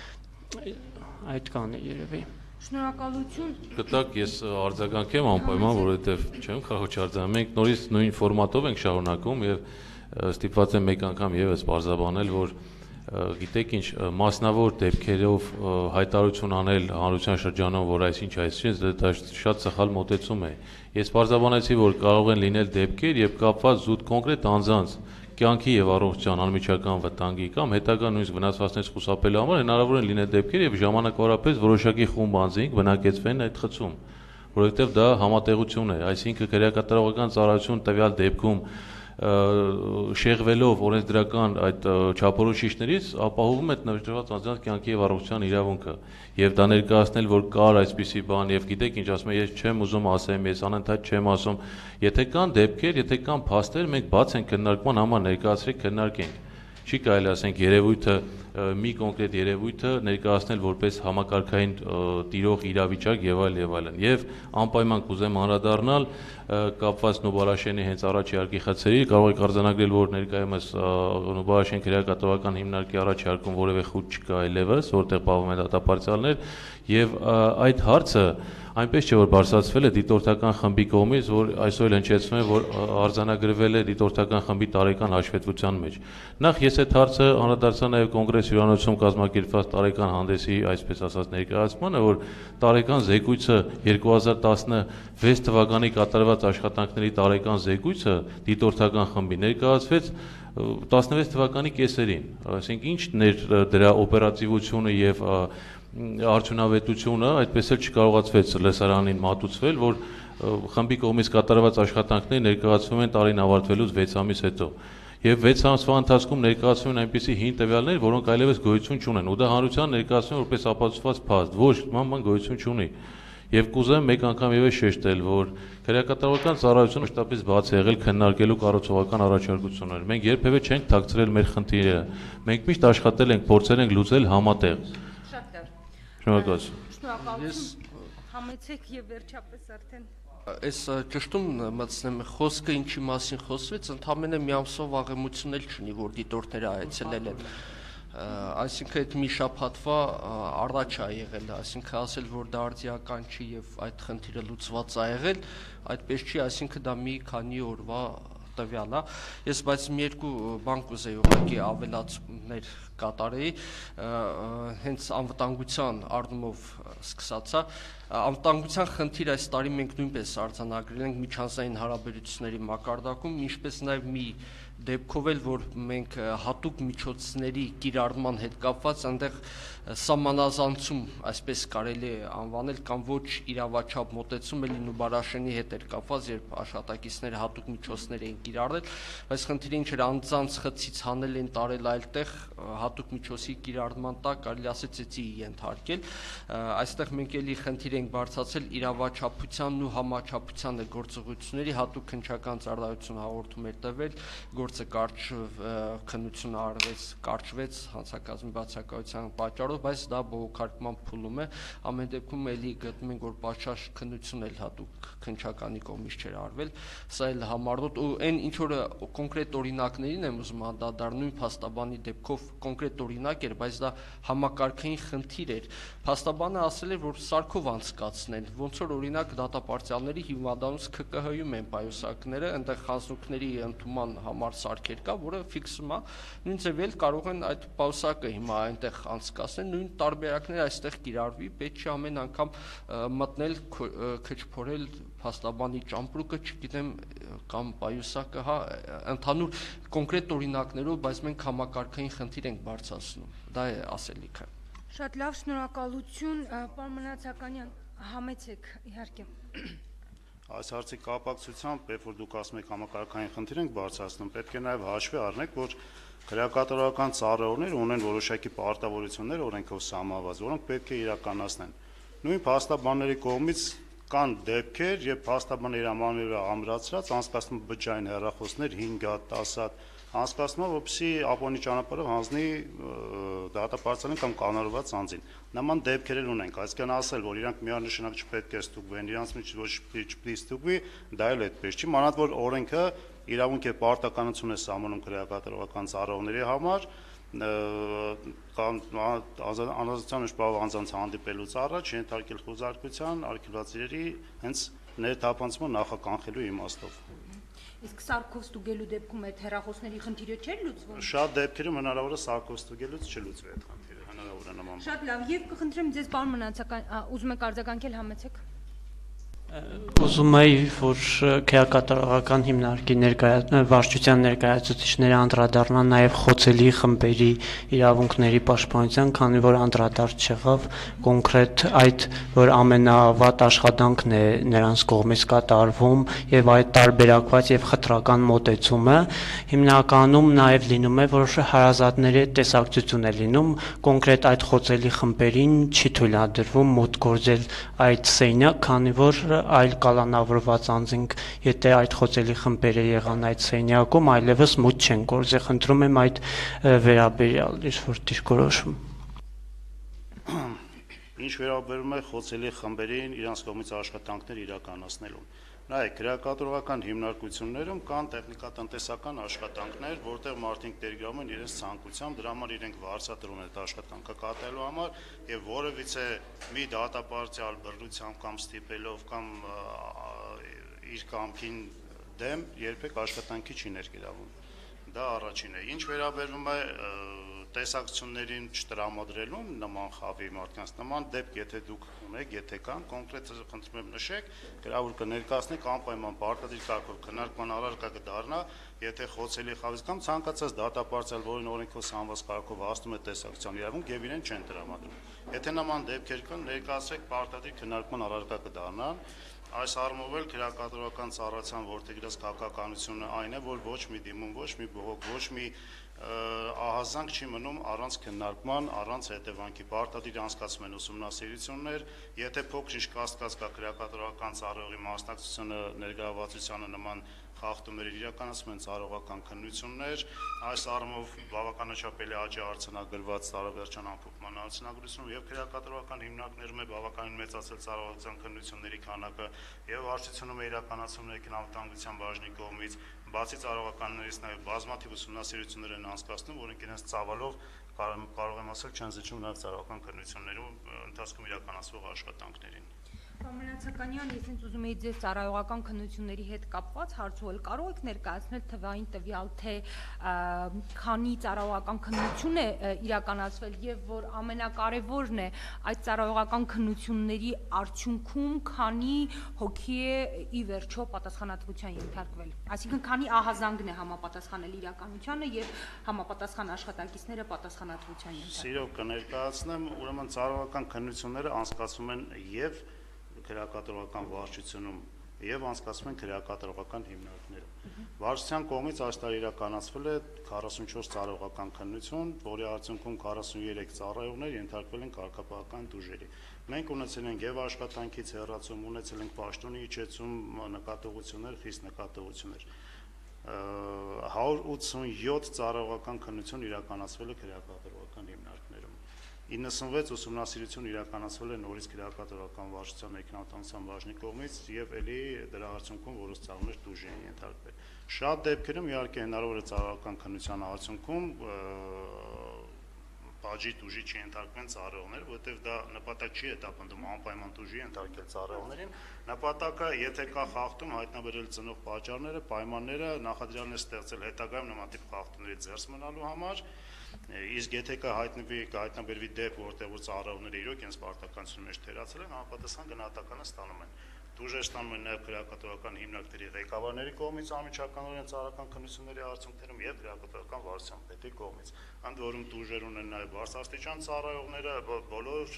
Այդքան է երևի։ Շնորհակալություն։ Գտակ ես արձագանքեմ անպայման, որովհետեւ չեմ կարող չարձանեմ։ Մենք նորից նույն ֆորմատով ենք շարունակում եւ ստիպված եմ մեկ անգամ եւս բարձրաբանել, որ գիտեք ինչ մասնավոր դեպքերով հայտարարություն անել հանրության շրջանում, որ այսինչ դա շատ սխալ մոտեցում է։ Ես բարձրաբանեցի, որ կարող են լինել դեպքեր եւ կապված զուտ կոնկրետ անձանց կյանքի եւ առողջության անմիջական վտանգի կամ հետագա նույնիսկ վնասվածքներից խուսափելու համար հնարավոր են լինել դեպքեր եւ ժամանակավորապես որոշակի խումբ անձինք բնակեցվեն այդ խցում, որովհետեւ դա համատեղություն է, այսինքն քրեակատարողական ծառայություն տվյալ դեպքում շեղվելով օրենսդրական այդ չափորոշիչներից ապահովում է նվիրված անձանց կյանքի եւ առողջության իրավունքը եւ դա ներկայացնել, որ կար այսպիսի բան եւ գիտեք ինչ ասում եմ, ես չեմ ուզում ասեմ, ես անընդհատ չեմ ասում, եթե կան դեպքեր, եթե կան փաստեր, մենք բաց ենք քննարկման համար ներկայացրեք քննարկենք։ Չի կարելի ասենք երևույթը մի կոնկրետ երևույթը ներկայացնել որպես համակարգային տիրող իրավիճակ եւ այլն եւ անպայման կուզեմ անդրադառնալ կապված Նուբարաշենի հենց առաջարկի խցերի կարող եք արձանագրել որ ներկայումս Նուբարաշեն քրեակատարողական հիմնարկի առաջարկում որևէ խուտ չկա այլևս որտեղ պահվում են դատապարտյալներ եւ այդ հարցը այնպես չէ որ բարձրացվել է դիտորդական խմբի կողմից, որ այսօր հնչեցնում է, որ արձանագրվել է դիտորդական խմբի տարեկան հաշվետվության մեջ։ Նախ ես այդ հարցը անդրադարձա նաև կոնգրես հյուրանոցում կազմակերպված տարեկան հանդեսի, այսպես ասած, ներկայացմանը, որ տարեկան զեկույցը 2016 թվականի կատարված աշխատանքների տարեկան զեկույցը դիտորդական խմբի ներկայացվեց 16 թվականի կեսերին, այսինքն ինչն էր դրա օպերատիվությունը եւ արդյունավետությունը այդպես էլ չկարողացվեց լսարանին մատուցվել, որ խմբի կողմից կատարված աշխատանքները ներկայացվում են տարին ավարտվելուց 6 ամիս հետո։ Եվ 6 ամսվա ընթացքում ներկայացվում են այնպիսի հին տվյալներ, որոնք այլևս գոյություն չունեն, ու դա հանրության ներկայացվում որպես ապացուցված փաստ, ոչ նման գոյություն չունի։ Եվ կուզեմ մեկ անգամ եւս շեշտել, որ քրեակատարողական ծառայությունը շտապից բաց է եղել քննարկելու կառուցողական առաջարկություններ։ Մենք երբևէ չենք թաքցրել մեր խնդիրները։ Մենք միշտ աշխատել ենք, փորձել ենք լուծել համատեղ։ Շնորհակալություն։ Համեցեք եւ վերջապես արդեն Այս ճշտում մտցնեմ խոսքը ինչի մասին խոսվեց, ընդհանրապես մի ամսով վաղեմություն էլ չունի, որ դիտորդները այցելել են։ Այսինքն այդ մի շաբաթվա առաջ է եղել, այսինքն ասել, որ դա արդիական չի եւ այդ խնդիրը լուծված է եղել, այդպես չի, այսինքն դա մի քանի օրվա տվյալ է։ Ես բայց մի երկու բան կուզեի ուղղակի ավելացումներ կատարեի, հենց անվտանգության առումով սկսածա, անվտանգության խնդիր այս տարի մենք նույնպես արձանագրել ենք միջանձնային հարաբերությունների մակարդակում, ինչպես նաև մի դեպքով էլ, որ մենք հատուկ միջոցների կիրառման հետ կապված այնտեղ սահմանազանցում, այսպես կարելի է անվանել, կամ ոչ իրավաչափ մոտեցում էլի Նուբարաշենի հետ էր կապված, երբ աշխատակիցները հատուկ միջոցներ էին կիրառել, բայց խնդիրը ինչ էր, անձանց խցից հանել են տարել այլտեղ, հատուկ միջոցի կիրառման տակ կարելի ասել ծեծի ենթարկել, այստեղ մենք էլի խնդիր ենք բարձրացել իրավաչափությանն ու համաչափության գործողությունների հատուկ քննչական ծառայություն հաղորդում էր տվել գործը քննությունը կարճվեց հանցակազմի բացակայության պատճառով, բայց դա բողոքարկման փուլում է, ամեն դեպքում էլի գտնում ենք, որ պատշաճ քննություն էլ հատուկ քննչականի կողմից չէր արվել, սա էլ համարվող ու այն ինչ որ կոնկրետ օրինակներին եմ ուզում անդրադառնալ, նույն փաստաբանի դեպքով կոնկրետ օրինակ էր, բայց դա համակարգային խնդիր էր։ Փաստաբանը ասել էր, որ սարքով անցկացնել, ոնց որ օրինակ դատապարտյալների հիվանդանոց ՔԿՀ-ում են պայուսակները, այնտեղ հանձնուկների ընդունման համար սարքեր կա, որը ֆիքսում է, նույն ձև էլ կարող են այդ պայուսակը հիմա այնտեղ անցկացնել, նույն տարբերակները այստեղ կիրառվի, պետք չէ ամեն անգամ մտնել, քչփորել փաստաբանի ճամպրուկը, չգիտեմ, կամ պայուսակը, հա, ընդհանուր կոնկրետ օրինակներով, բայց մենք համակարգային խնդիր ենք բարձրացնում։ Դա է ասելիքը։ Շատ լավ, շնորհակալություն, պարոն Մնացականյան, համեցեք, իհարկե։ Այս հարցի կապակցությամբ, երբ որ դուք ասում եք համակարգային խնդիր ենք բարձրացնում, պետք է նաև հաշվի առնեք, որ քրեակատարողական ծառայողները ունեն որոշակի պարտավորություններ օրենքով սահմանված, որոնք պետք է իրականացնեն։ Նույն փաստաբանների կողմից կան դեպքեր, երբ փաստաբանը իր ամանները ամրացրած անցկացնում բջջային հեռախոսներ 5 հատ, 10 հատ անցկացնում, որպեսզի ապօրինի ճանապարհով հանձնի դատապարտյալին կամ կանոնավորված անձին։ Նման դեպքեր էլ ունենք, այսինքն ասել, որ իրանք միանշանակ չպետք է ստուգվեն, իրանց մեջ ոչ պիտի ստուգվի, դա էլ այդպես չի, մանավանդ որ օրենքը իրավունք է պարտականություն է սահմանում քրեակատարողական ծառայողների համար, անազատության շփով անձանց հանդիպելուց առաջ ենթարկել խոզարկության, արգելված իրերի հենց ներթափանցման նախականխելու իմաստով։ Իսկ սարքով ստուգելու դեպքում այդ հեռախոսների խնդիրը չէր լուծվում։ Շատ դեպքերում հնարավոր է սարքով ստուգելուց չլուծվի այդ խնդիրը, հնարավոր է նման։ Շատ լավ, եւ կխնդրեմ ձեզ պարոն Մնացական, ուզում եք արձագանքել, համեցեք։ Ուզում էի, որ քրեակատարողական հիմնարկի վարչության ներկայացուցիչները անդրադառնան նաև խոցելի խմբերի իրավունքների պաշտպանության, քանի որ անդրադարձ չեղավ կոնկրետ այդ, որ ամենավատ աշխատանքն է նրանց կողմից կատարվում եւ այդ տարբերակված եւ խտրական մոտեցումը հիմնականում նաև լինում է, որ հարազատների տեսակցություն է լինում, կոնկրետ այդ խոցելի խմբերին չի թույլատրվում մոտ գործել այդ սենյակ, քանի որ այլ կալանավորված անձինք, եթե այդ խոցելի խմբերը եղան այդ սենյակում, այլևս մուտք չեն գործի, խնդրում եմ այդ վերաբերյալ ինչ-որ դիրքորոշում։ Ինչ վերաբերում է խոցելի խմբերին իրանց կողմից աշխատանքներ իրականացնելուն։ Նայեք, քրեակատարողական հիմնարկություններում կան տեխնիկատնտեսական աշխատանքներ, որտեղ մարդիկ ներգրավում են իրենց ցանկությամբ, դրա համար իրենք վարձատրում են այդ աշխատանքը կատարելու համար եւ որևիցե մի դատապարտյալ բռնությամբ կամ ստիպելով կամ իր կամքին դեմ երբեք աշխատանքի չի ներգրավում։ Դա առաջինն է։ Ինչ վերաբերում է տեսակցություններին չտրամադրելուն նման խավի մարդկանց նման դեպք, եթե դուք ունեք, եթե կան, կոնկրետ խնդրում եմ նշեք, գրավոր կներկայացնեք անպայման պարտադիր կարգով քննարկման առարկա կդառնա, եթե խոցելի խավից կամ ցանկացած դատապարտյալ, որին օրենքով սահմանված կարգով հասնում է տեսակցության իրավունք եւ իրեն չեն տրամադրում։ Եթե նման դեպքեր կան, ներկայացրեք պարտադիր քննարկման առարկա կդառնան։ Այս առումով էլ քրեակատարողական ծառայության որդեգրած քաղաքականությունը այն է, որ ոչ մի դիմում, ոչ մի բողոք, ոչ մի ահազանգ չի մնում առանց քննարկման, առանց հետևանքի պարտադիր անցկացում են ուսումնասիրություններ, եթե փոքր-ինչ կասկած կա քրեակատարողական ծառայողի մասնակցությունը ներգրավվածությանը նման խախտումներ իրականացում են ծառայողական քննություններ, այս առումով բավականաչափ էլի աճի արձանագրված տարեվերջան ամփոփման արձանագրությունում եւ քրեակատարողական հիմնարկներում է բավականին մեծացել ծառայողական քննությունների քանակը եւ վարչությունում է իրականացում ներքնավտանգության բաժնի կողմից, բացի ծառայողականներից նաեւ բազմաթիվ ուսումնասիրություններ են անցկացնում, որոնք իրենց ծավալով կարող եմ ասել չեն զիջում նաեւ ծառայողական քննություններում ընթացքում իրականացվող աշխատանքներին։ Պարոն Մնացականյան, ես ինձ ուզում էի ձեզ ծառայողական քննությունների հետ կապված հարցուել, կարող եք ներկայացնել թվային տվյալ, թե քանի ծառայողական քննություն է իրականացվել եւ որ ամենակարևորն է այդ ծառայողական քննությունների արդյունքում քանի հոգի է ի վերջո պատասխանատվության ենթարկվել, այսինքն քանի ահազանգն է համապատասխանել իրականությանը եւ համապատասխան աշխատակիցները պատասխանատվության ենթարկվել։ Սիրով կներկայացնեմ, ուրեմն ծառայողական քննությունները անցկացվում են եւ քրեակատարողական վարչությունում եւ անցկացվում են քրեակատարողական հիմնարկներում։ Վարչության կողմից այս տարի իրականացվել է 44 ծառայողական քննություն, որի արդյունքում 43 ծառայողներ ենթարկվել են կարգապահական դուժերի։ Մենք ունեցել ենք եւ աշխատանքից հեռացում, ունեցել ենք պաշտոնի իջեցում, նկատողություններ, խիստ նկատողություններ։ 187 ծառայողական քննություն իրականացվել է քրեակատարողական հիմնարկներում։ 96 ուսումնասիրություն իրականացվել է նորից քրեակատարողական վարչության ներքնատանության բաժնի կողմից եւ ելի դրա արդյունքում որոշ ծառայողներ տուժի են ենթարկվել։ Շատ դեպքերում իհարկե հնարավոր է ծառայողական քննության արդյունքում բաժի տուժի չի ենթարկվեն ծառայողները, որովհետև դա նպատակ չի հետապնդում անպայման տուժի ենթարկել ծառայողներին։ Նպատակը, եթե կա խախտում, հայտնաբերել ծնող պատճառները, պայմանները, նախադրյալներ ստեղծել հետագայում նման տիպ խախտումներից դուրս մնալու համար, իսկ եթե հայտնաբերվի դեպք, որտեղ որ ծառայողները իրոք են սպարտականություն մեջ թերացել են, համապատասխան գնահատականը ստանում են։ Դուժեր ստանում են նաև քրեակատարողական հիմնարկների ղեկավարների կողմից անմիջականորեն ծառայական քննությունների արդյունքներում եւ քրեակատարողական վարչության պետի կողմից։ Ընդ որում դուժեր ունեն նաև բարձրաստիճան ծառայողները, բոլոր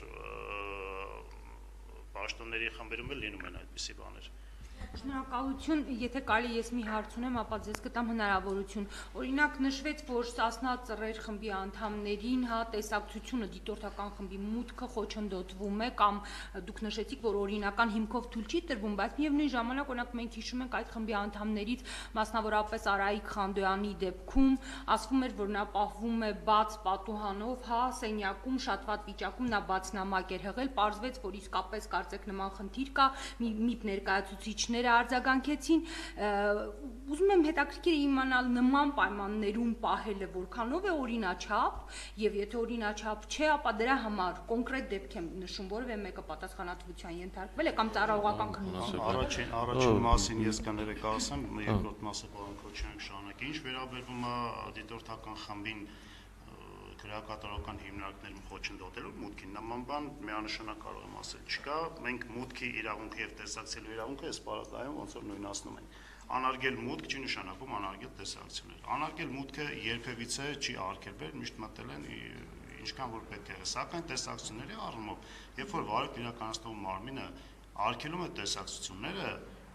պաշտոնների խմբերում էլ լինում են այդպիսի բաներ։ Շնորհակալություն, եթե կարելի ես մի հարց ունեմ, ապա ձեզ կտամ հնարավորություն։ Օրինակ նշվեց, որ Սասնա ծռեր խմբի անդամներին, տեսակցությունը դիտորդական խմբի մուտքը խոչընդոտվում է կամ դուք նշեցիք, որ օրինական հիմքով թույլ չի տրվում, բայց միևնույն ժամանակ օրինակ մենք հիշում ենք այդ խմբի անդամներից, մասնավորապես Արայիկ Խանդոյանի դեպքում, ասվում էր, որ նա պահվում է բաց պատուհանով, սենյակում, շատ վատ վիճակում նա բաց նամակ էր հղել, պարզվեց, որ իսկապես կարծեք նման խնդիր կա, մի ներկայացուցիչներ արձագանքեցին, ուզում եմ հետաքրքիր իմանալ նման պայմաններում պահելը որքանով է օրինաչափ եւ եթե օրինաչափ չէ, ապա դրա համար կոնկրետ դեպք եմ նշում, որևէ մեկը պատասխանատվության ենթարկվել է կամ ծառայողական քննություն։ Առաջին մասին ես կներեք ասեմ, երկրորդ մասը պարոն Քոչարյան շարունակի, ինչ վերաբերվում է դիտորդական խմբին քրեակատարողական հիմնարկներում խոչընդոտելու մուտքին նման բան միանշանակ կարող եմ ասել չկա, մենք մուտքի իրավունքը եւ տեսակցելու իրավունքը այս պարագայում ոնց որ նույնացնում ենք։ Անարգել մուտք չի նշանակում անարգել տեսակցություններ։ Անարգել մուտքը երբևիցե չի արգելվել, միշտ մտել են ինչքան որ պետք է, սակայն տեսակցությունների առումով, երբ որ վարույթ իրականացնող մարմինը արգելում է տեսակցությունները,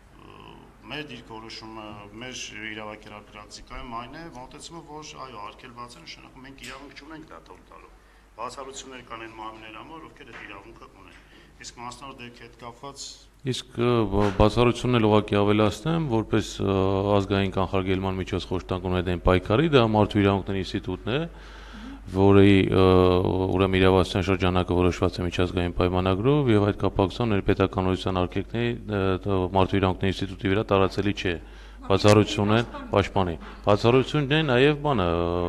մեր դիրքորոշումը, մեր իրավակերպ պրակտիկայում այն է, մոտեցումը, որ այո, արգելված է, նշանակում մենք իրավունք չունենք դա թող տալու։ Բացառություններ կան այն մարմինների համար, ովքեր այդ իրավունքը ունեն։ Իսկ մասնավոր դեպքի հետ կապված Իսկ բացառությունն էլ ուղղակի ավելացնեմ, որպես ազգային կանխարգելման միջոց խոշտանգ ունեն պայքարի, դա մարդու իրավունքների ինստիտուտն է, որի ուրեմն իրավասության շրջանակը որոշված է միջազգային պայմանագրով եւ այդ կապակցությամբ ներպետականության արգելքների մարդու իրավունքների ինստիտուտի վրա տարածելի չէ։ Բացառություն են պաշտպանի։ Բացառությունն է նաեւ բանը,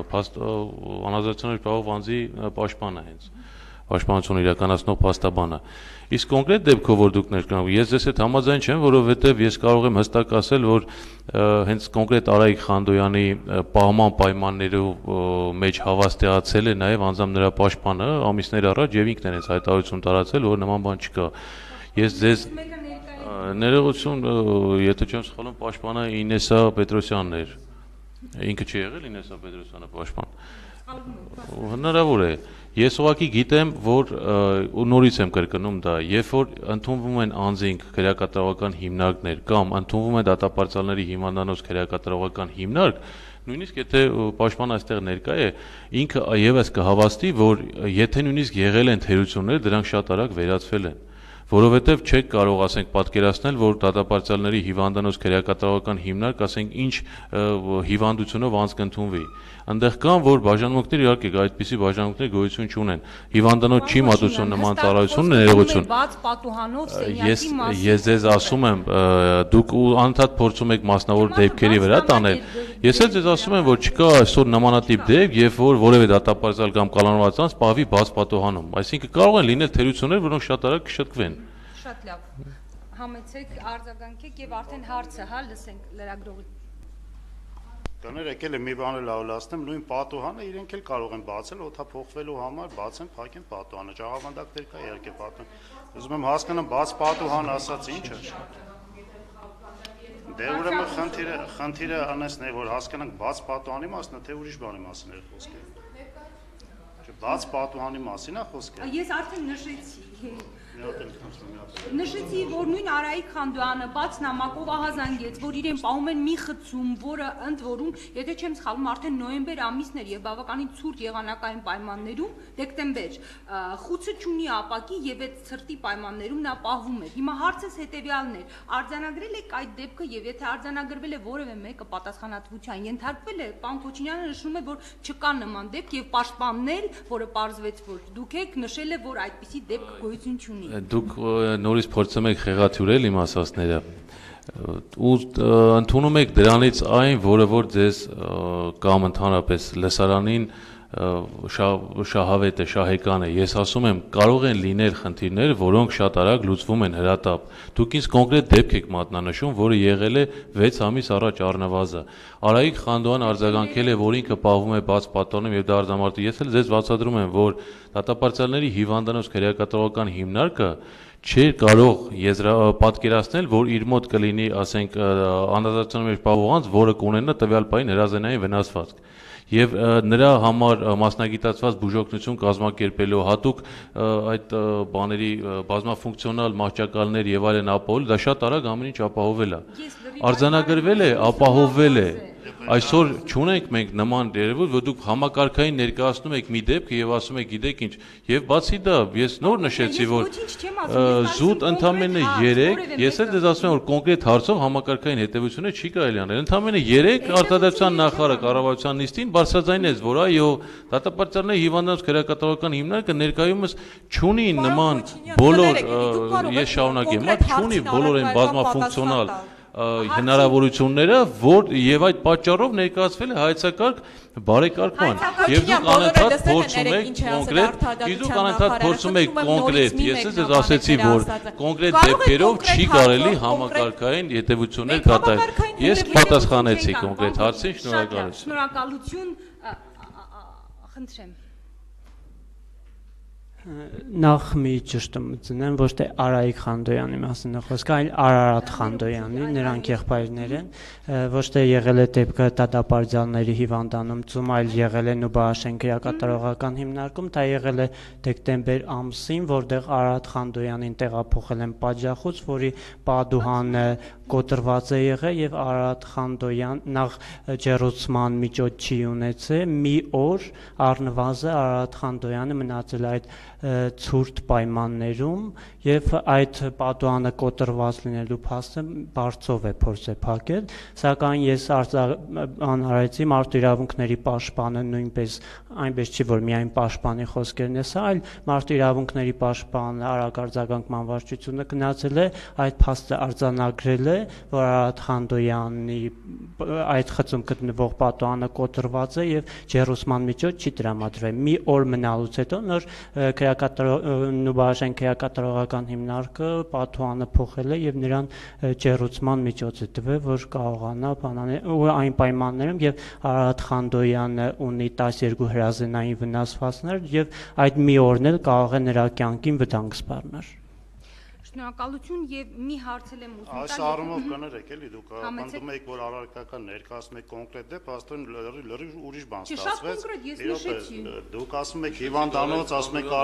անազատությունների պահող անձի պաշտպանը հենց։ Պաշտպանություն իրականացնող փաստաբանը։ Իսկ կոնկրետ դեպքով որ դուք ներկայանում, ես ձեզ հետ համաձայն չեմ, որովհետև ես կարող եմ հստակ ասել, որ հենց կոնկրետ Արայիկ Խանդոյանի պահման պայմաններով մեջ հավաստիացել է նաև անձամբ նրա պաշտպանը ամիսներ առաջ եւ ինքն է հենց հայտարարություն տարածել, որ նման բան չկա։ Ես ձեզ ներողություն, եթե չեմ սխալվում, պաշտպանը Ինեսա Պետրոսյանն էր։ Ինքը չի եղել Ինեսա Պետրոսյանը պաշտպան։ Հնարավոր է։ Ես ուղղակի գիտեմ, որ ու նորից եմ կրկնում դա, երբ որ ընդունվում են անձինք քրեակատարողական հիմնարկներ կամ ընդունվում է դատապարտյալների հիմնանոց քրեակատարողական հիմնարկ, նույնիսկ եթե պաշտպանը այստեղ ներկա է, ինքը եւս կհավաստի, որ եթե նույնիսկ եղել են թերություններ, դրանք շատ արագ վերացվել են, որովհետև չեք կարող ասենք պատկերացնել, որ դատապարտյալների հիվանդանոց քրեակատարողական հիմնարկ, ասենք ինչ հիվանդությունով անց կընդունվի։ Այնտեղ կան, որ բաժանմունքներ իհարկե այդպիսի բաժանմունքներ գոյություն չունեն։ Հիվանդանոց չի մատուցում նման ծառայություն, ներողություն։ Բաց պատուհանով սենյակի մասին։ Ես ձեզ ասում եմ, դուք անընդհատ փորձում եք մասնավոր դեպքերի վրա տանել։ Ես էլ ձեզ ասում եմ, որ չկա այսօր նմանատիպ դեպք, երբ որ որևէ դատապարտյալ կամ կալանված անձ պահվի բաց պատուհանում։ Այսինքն կարող են լինել թերություններ, որոնք շատ արագ կշտկվեն։ Շատ լավ։ Համեցեք, արձագանքեք եւ արդեն հարցը, լսենք լրագրողի։ Դներ եկել է մի բան էլ ավելացնեմ, նույն պատուհանը իրենք էլ կարող են բացել օդափոխվելու համար, բացեն, փակեն պատուհանը, ճաղավանդակներ կա իհարկե պատուհան։ Ուզում եմ հասկանամ, բաց պատուհան ասած ինչ է։ Դե ուրեմն խնդիրը անեսն է, որ հասկանանք բաց պատուհանի մասն է, թե ուրիշ բանի մասին է խոսքը։ Բաց պատուհանի մասին է խոսքը։ Ես արդեն նշեցի։ Նշեցի, որ նույն Արայիկ Խանդոյանը բաց նամակով ահազանգեց, որ իրեն պահում են մի խցում, որը ընդ որում, եթե չեմ սխալվում, արդեն նոյեմբեր ամիսն էր եւ բավականին ցուրտ եղանակային պայմաններում, դեկտեմբեր, խուցը չունի ապակի եւ այդ ցրտի պայմաններում նա պահվում էր։ Հիմա հարցս հետեւյալն է. արձանագրել եք այդ դեպքը եւ եթե արձանագրվել է որևէ մեկը պատասխանատվության ենթարկվել է, պարոն Քոչինյանը նշում է, որ չկա նման դեպք եւ պաշտպանն, որը պարզվեց, որ դուք եք նշել է, որ այդպիսի դեպք գոյություն չունի։ Դուք նորից փորձում եք խեղաթյուրել իմ ասածները ու ընդունում եք դրանից այն, որը որ ձեզ կամ ընդհանրապես լսարանին շահավետ է, շահեկան է։ Ես ասում եմ, կարող են լինել խնդիրներ, որոնք շատ արագ լուծվում են հրատապ։ Դուք ինձ կոնկրետ դեպք եք մատնանշում, որը եղել է 6 ամիս առաջ առնվազն։ Արայիկ Խանդոյան արձագանքել է, որ ինքը պահվում է բաց պատոնում եւ դա արձամարտի։ Ես էլ ձեզ բացատրում եմ, որ դատապարտյալների հիվանդանոց քրեակատարողական հիմնարկը չէր կարող պատկերացնել, որ իր մոտ կլինի, ասենք, անդրադարձության մեջ պահվողանց, որը կունենա տվյալ պահին հրազենային վնասվածք։ Եվ նրա համար մասնագիտացված բուժօգնություն կազմակերպելու հատուկ այդ բաների բազմաֆունկցիոնալ մահճակալներ եւ այլն ապահովել, դա շատ արագ ամեն ինչ ապահովել է։ Արձանագրվել է, ապահովել է։ Այսօր չունենք մենք նման երևույթ, որ դուք համակարգային ներկայացնում եք մի դեպք եւ ասում եք, գիտեք ինչ, եւ բացի դա, ես նոր նշեցի, որ զուտ ընդամենը 3, ես էլ դες ասում եմ, որ կոնկրետ հարցով համակարգային հետեւությունը չի կարելի անել։ Ընդամենը 3 արտադրության նախարարը կառավարության նիստին բարձրաձայնեց, որ այո, դատապարտյալների հիվանդանոց քրեակատարողական հիմնարկը ներկայումս չունի նման բոլոր, ես շարունակեմ, չունի բոլոր այն բազմաֆունկցիոնալ հնարավորությունները, որ եւ այդ պատճառով ներկայացվել է հայեցակարգ բարեկարգման եւ դուք անընդհատ փորձում եք կոնկրետ, դուք անընդհատ փորձում եք կոնկրետ, ես ես ասեցի, որ կոնկրետ դեպքերով չի կարելի համակարգային հետեւություններ կատարել։ Ես պատասխանեցի կոնկրետ հարցին, շնորհակալություն։ Շնորհակալություն, խնդրեմ։ Նախ մի ճշտում ոչ թե Արայիկ Խանդոյանի մասին է խոսքը, այլ Արարատ Խանդոյանի, նրանք եղբայրներ են, ոչ թե եղել է դեպքը դատապարտյալների հիվանդանոցում, այլ եղել է Նուբարաշեն քրեակատարողական հիմնարկում, դա եղել է դեկտեմբեր ամսին, որտեղ Արարատ Խանդոյանին տեղափոխել են պատժախոց, որի պատուհանը կոտրված է եղել եւ Արարատ Խանդոյան նախ ջեռուցման միջոց չի ունեցել, մի օր առնվազն Արարատ Խանդոյանը մնացել այդ ցուրտ պայմաններում եւ այդ պատուհանը կոտրված լինելու փաստը բարձով է փորձել փակել, սակայն ես անհարեցի մարդու իրավունքների պաշտպանը նույնպես այնպես չի, որ միայն պաշտպանի խոսքերն է սա, այլ մարդու իրավունքների պաշտպանը Արարատ արձագանքման վարչությունը գնացել է այդ փաստը արձանագրել է, որ Արարատ Խանդոյանի այդ խցում գտնվող պատուհանը կոտրված է եւ ջեռուցման միջոց չի տրամադրվել։ Մի օր մնալուց հետո նոր Նուբարաշեն քրեակատարողական հիմնարկը պատուհանը փոխել է եւ նրան ջեռուցման միջոց է տվել, որ կարողանա բանանել այն պայմաններում եւ Արարատ Խանդոյանը ունի 12 հրազենային վնասվածքներ եւ այդ մի օրն էլ կարող է նրա կյանքին վտանգ սպառնել։ Շնորհակալություն եւ մի հարցել եմ ուզում տալ։ Այս առումով կներեք էլի դուք պնդում եք, որ առարկական ներկայացում եք կոնկրետ դեպք, աստորեն լրի ուրիշ բան ստացվեց։ Դուք ասում եք հիվանդանոց, ասում եք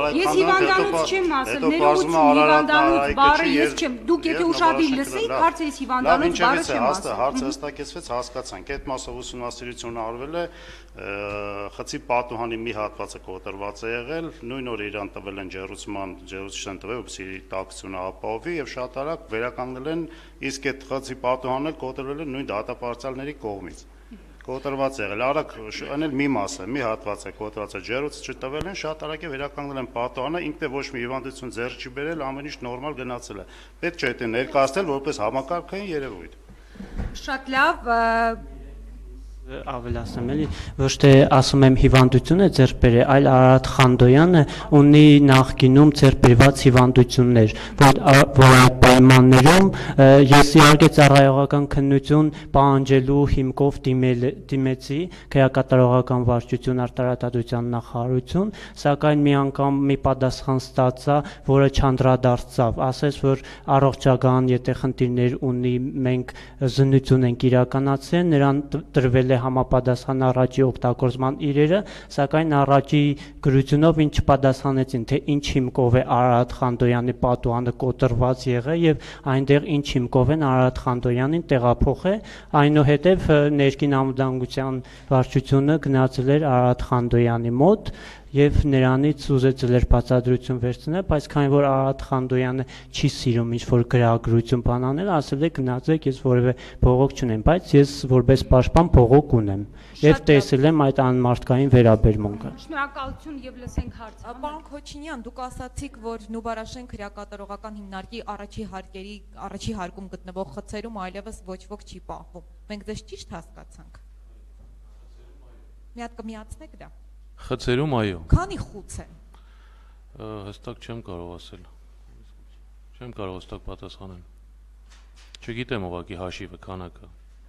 Հարցը հստակեցվեց, հասկացանք։ Այդ մասով ուսումնասիրությունը արվել է, խցի պատուհանի մի հատվածը կոտրված է եղել, նույն օրը իրան տվել են ջեռուցման տվել, որպեսզի տաքությունը ապահովի եւ շատ արագ վերականգնել են, իսկ այդ խցի պատուհանը կոտրվել է նույն դատապարտյալների կողմից։ Կոտրված եղել, արագ անել մի մասը, մի հատվածը կոտրված է, ջեռուցը չտվել են, շատ արագ է վերականգնել են պատուհանը, ինքն է ոչ մի հիվանդություն ձեռք չի բերել, ամեն ինչ նորմալ գնացել է։ Պետք չէ դա ներկայացնել որպես համակարգային երևույթ։ Շատ լավ, ավելացնեմ էլի, ոչ թե ասում եմ հիվանդություն է ձեռք բերել, այլ Արարատ Խանդոյանը ունի նախկինում ձեռք բերված հիվանդություններ, որ այդ պայմաններում ես իհարկե ծառայողական քննություն պահանջելու հիմքով դիմեցի քրեակատարողական վարչություն արտարադատության նախարարություն, սակայն մի անգամ մի պատասխան ստացա, որը չանդրադարձավ, ասես որ առողջական եթե խնդիրներ ունի, մենք զննություն ենք իրականացրել, նրան տրվել է համապատասխան առաջի օգտագործման իրերը, սակայն առաջի գրությունով ինչ չպատասխանեցին, թե ինչ հիմքով է Արարատ Խանդոյանի պատուհանը կոտրված եղել եւ այնտեղ ինչ հիմքով են Արարատ Խանդոյանին տեղափոխել, այնուհետեւ ներքին անվտանգության վարչությունը գնացել էր Արարատ Խանդոյանի մոտ եւ նրանից ուզեցել էր բացատրություն վերցնել, բայց քանի որ Արարատ Խանդոյանը չի սիրում ինչ-որ գրագրություն բանանել, ասել է գնացեք, ես որևէ փողոք չունեմ, բայց ես որպես պաշտպան փողոք ունեմ եւ տեսել եմ այդ անմարդկային վերաբերմունքը։ Շնորհակալություն եւ լսենք հարցը։ Պարոն Քոչինյան, դուք ասացիք, որ Նուբարաշեն քրեակատարողական հիմնարկի առաջի հարկում գտնվող խցերում այլևս ոչ ոք չի պահվում։ Մենք դες ճիշտ հասկացանք։ Մի հատ կմիացնեք դա։ Խցերում այո։ Քանի խուց է։ Հստակ չեմ կարող ասել։ Չեմ կարող հստակ պատասխանել։ Չգիտեմ ուղղակի հաշիվը քանակը։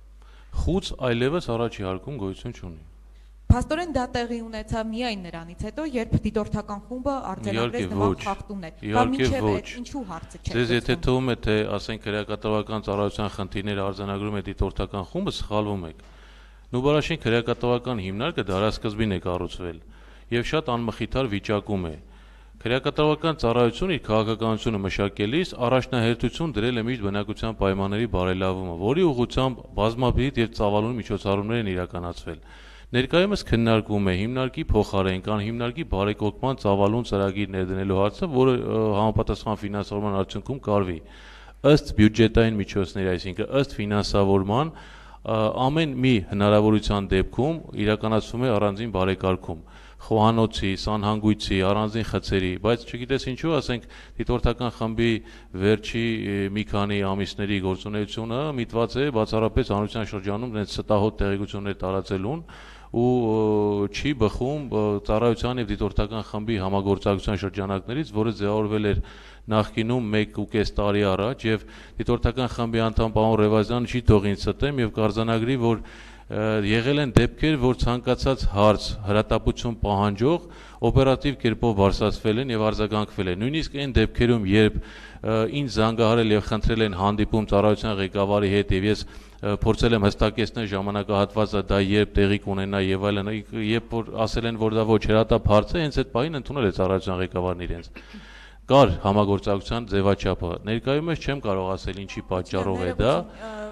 Խուց այլևս առաջի հարկում գոյություն չունի։ Փաստորեն դա տեղի ունեցավ միայն նրանից հետո, երբ դիտորդական խումբը արձանագրեց նման խախտումներ։ Կամ մինչև այդ ինչու հարցը չէ։ Ձեզ եթե թվում է, թե ասենք քրեակատարողական ծառայության խնդիրները արձանագրում է դիտորդական խումբը, սխալվում եք։ Նուբարաշեն քրեակատարողական հիմնարկը դարաշրջին է կառուցվել եւ շատ անմխիթար վիճակում է։ Քրեակատարողական ծառայությունը իր քաղաքականությունը մշակելիս առաջնահերթություն դրել է միշտ բնակության պայմանների բարելավումը, որի ուղղությամբ բազմաբիտ եւ ծավալուն միջոցառումներ են իրականացվել։ Ներկայումս քննարկվում է հիմնարկի փոխարեն կան հիմնարկի բարեկողման ծավալուն ծրագիր ներդնելու հարցը, որը համապատասխան ֆինանսավորման արդյունքում կարվի ըստ բյուջետային միջոցների, այսինքն ըստ ֆինանսավորման ամեն մի հնարավորության դեպքում իրականացվում է առանձին բարեկարգում խոհանոցի, սանհանգույցի, առանձին խցերի, բայց չգիտես ինչու, ասենք դիտորդական խմբի վերջի մի քանի ամիսների գործունեությունը միտված է բացառապես հանրության շրջանում դες ստահոդ տեղեկություններ տարածելուն ու չի բխում ծառայության եւ դիտորդական խմբի համագործակցության շրջանակներից, որը ձևավորվել էր նախկինում 1.5 տարի առաջ եւ դիտորդական խմբի անդամ պարոն Ռևազյանը չի թող ինձ ստեմ եւ կարձանագրի, որ եղել են դեպքեր, որ ցանկացած հարց հրատապություն պահանջող օպերատիվ կերպով բարձրացվել են եւ արձագանքվել են։ Նույնիսկ այն դեպքերում, երբ ինձ զանգահարել եւ խնդրել են հանդիպում ծառայության ղեկավարի հետ եւ ես փորձել եմ հստակեցնել ժամանակահատվածը դա երբ տեղի կունենա եւ այլն, երբ որ ասել են, որ դա ոչ հրատապ հարց է, հենց այդ պահին ընդունել է ծառայության ղեկավարն իրենց։ Կար համագործակցության ձևաչափը։ Ներկայումս չեմ կարող ասել ինչի պատճառով է դա։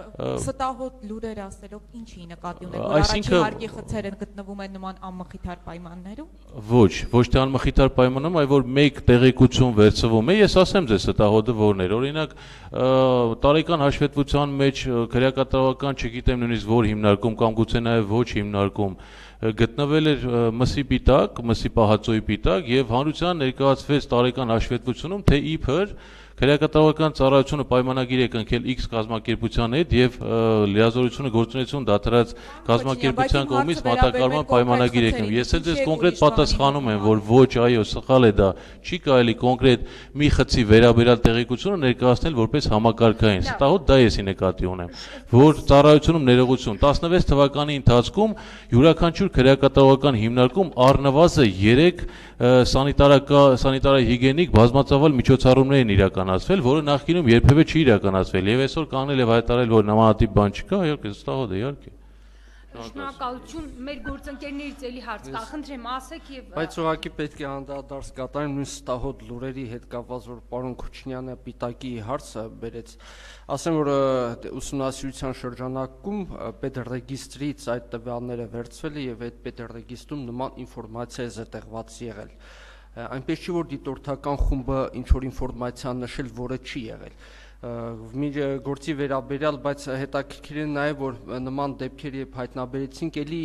Ստահոդ լուրեր ասելով ինչի նկատի ունեք, որ առաջի հարկի խցերը գտնվում են նման անմխիթար պայմաններում։ Ոչ թե անմխիթար պայմանում, այլ որ մեկ տեղեկություն վերցվում է, ես ասեմ ձեզ ստահոդը որն էր, օրինակ տարեկան հաշվետվության մեջ քրեակատարողական, չգիտեմ նույնիսկ որ հիմնարկում կամ գուցե նաև ոչ հիմնարկում գտնվել էր մսի պիտակ, մսի պահածոյի պիտակ եւ հանրության ներկայացվեց տարեկան հաշվետվությունում, թե իբր քրեակատարողական ծառայությունը պայմանագիր է կնքել X կազմակերպության հետ եւ լիազորությունը գործունեություն դատարած կազմակերպության կողմից մատակարարման պայմանագիր է կնքել։ Ես էլ ձեզ կոնկրետ պատասխանում եմ, որ ոչ, այո, սխալ է դա։ Չի կարելի կոնկրետ մի խցի վերաբերյալ տեղեկությունը ներկայացնել որպես համակարգային։ Ստահոդ դա եսի նկատի ունեմ, որ ծառայությունում ներողություն 16 թվականի ընթացքում յուրաքանչյուր քրեակատարողական հիմնարկում առնվազն 3 սանիտարահիգիենիկ բազմածավալ միջոցառումներ են իրականացվել, որը նախկինում երբևէ չի իրականացվել եւ այսօր կանգնել եւ հայտարարել, որ նմանատիպ բան չկա, իհարկե ստահոդ է, իհարկե։ Շնորհակալություն, մեր գործընկերներից էլի հարց կա, խնդրեմ ասեք եւ Բայց ուղղակի պետք է անդրադարձ կատարեմ նույն ստահոդ լուրերի հետ կապված, որ պարոն Քոչինյանը պիտակի հարցը բերեց, ասեմ, որ ուսումնասիրության շրջանակում պետռեգիստրից այդ տվյալները վերցվել է եւ այդ պետռեգիստրում նման ինֆորմացիա է զետեղված եղել։ Այնպես չի, որ դիտորդական խումբը ինչ որ ինֆորմացիա նշել, որը չի եղել։ Մի գործի վերաբերյալ, բայց հետաքրքիր է նաև, որ նման դեպքեր երբ հայտնաբերեցինք, էլի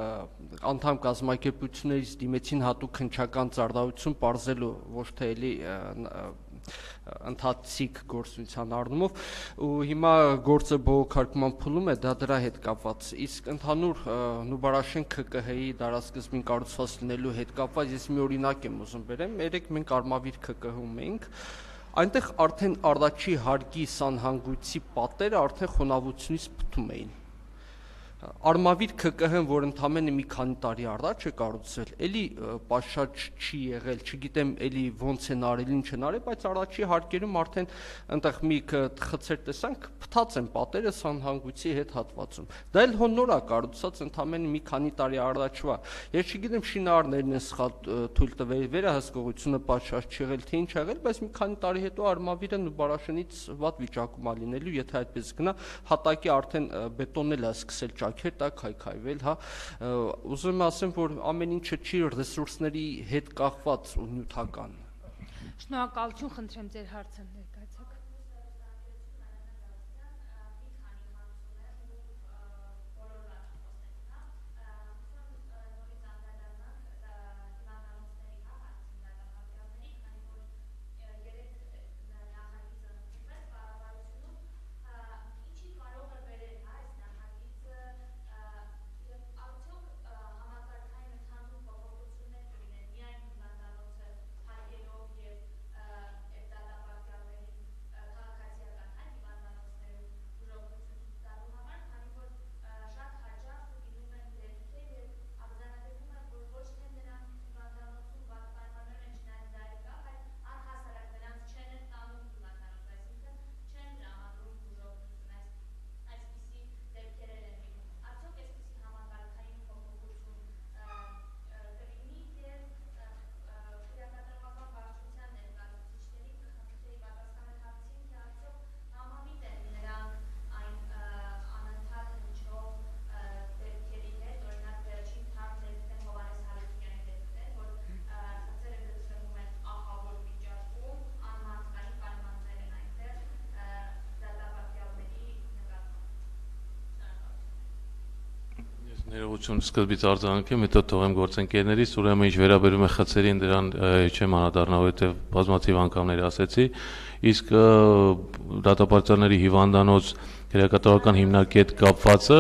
անդամ կազմակերպություններից դիմեցին հատուկ հնչական ծառայություն պարզելու, ոչ թե էլի ընթացիկ գործունեության առումով, ու հիմա գործը բողոքարկման փուլում է, դա դրա հետ կապված։ Իսկ ընդհանուր Նուբարաշեն ՔԿՀ-ի դարաշրջին կառուցված լինելու հետ կապված ես մի օրինակ եմ ուզում բերեմ։ Երեք մենք Արմավիր ՔԿՀ-ում էինք, այնտեղ արդեն առաջի հարկի սանհանգույցի պատերը արդեն խոնավությունից փթում էին։ Արմավիր ՔԿՀ-ն, որ ընդամենը մի քանի տարի առաջ է կառուցվել, էլի պատշաճ չի եղել, չգիտեմ էլի ոնց են արել, ինչ են արել, բայց առաջի հարկերում արդեն այնտեղ մի խցեր տեսանք, փտած են պատերը սանհանգույցի հետ հատվածում։ Դա էլ հո նոր է կառուցած, ընդամենը մի քանի տարի առաջվա։ Ես չգիտեմ շինարարներն են սխալ թույլ տվել, վերահսկողությունը պատշաճ չի եղել, թե ինչ ա եղել, բայց մի քանի տարի հետո Արմավիրը Նուբարաշենից վատ վիճակում ա լինելու, եթե այդպես գնա, հատակի արդեն բետոնն էլ է սկսել ճաքեր տակ հայքայվել, հա, ուզում եմ ասեմ, որ ամեն ինչը չի ռեսուրսների հետ կախված ու նյութական։ Շնորհակալություն, խնդրեմ ձեր հարցը ներկայացեք։ Ներողություն սկզբից արձանագրեմ, հետո թողեմ գործընկերներից, ուրեմն ինչ վերաբերում է խցերին, դրան չեմ անդրադառնա, որովհետև բազմաթիվ անգամներ ասեցի, իսկ դատապարտյալների հիվանդանոց քրեակատարական հիմնարկի հետ կապվածը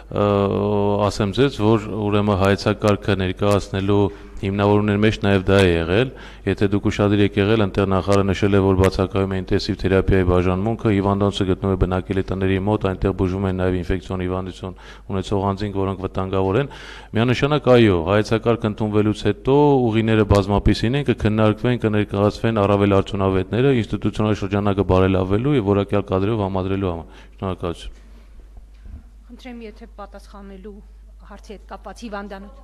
ասեմ ձեզ, որ ուրեմն հայեցակարգը ներկայացնելու հիմնավորումների մեջ նաև դա է եղել, եթե դուք ուշադիր եք եղել, այնտեղ նախարարը նշել է, որ բացակայում է ինտենսիվ թերապիայի բաժանմունքը, հիվանդանոցը գտնվում է բնակելի տների մոտ, այնտեղ բուժում են նաև ինֆեկցիոն հիվանդություն ունեցող անձինք, որոնք վտանգավոր են։ Միանշանակ այո, հայեցակարգ ընդունվելուց հետո ուղիները բազմապիսին են, կքննարկվեն, կներկայացվեն առավել արդյունավետները ինստիտուցիոնալ շրջանակը բարելավելու եւ որակյալ կադրերով համադրելու համար։ Շնորհակալություն։ Խնդրեմ, եթե պատասխանելու հարցի հետ կապված հիվանդանոց։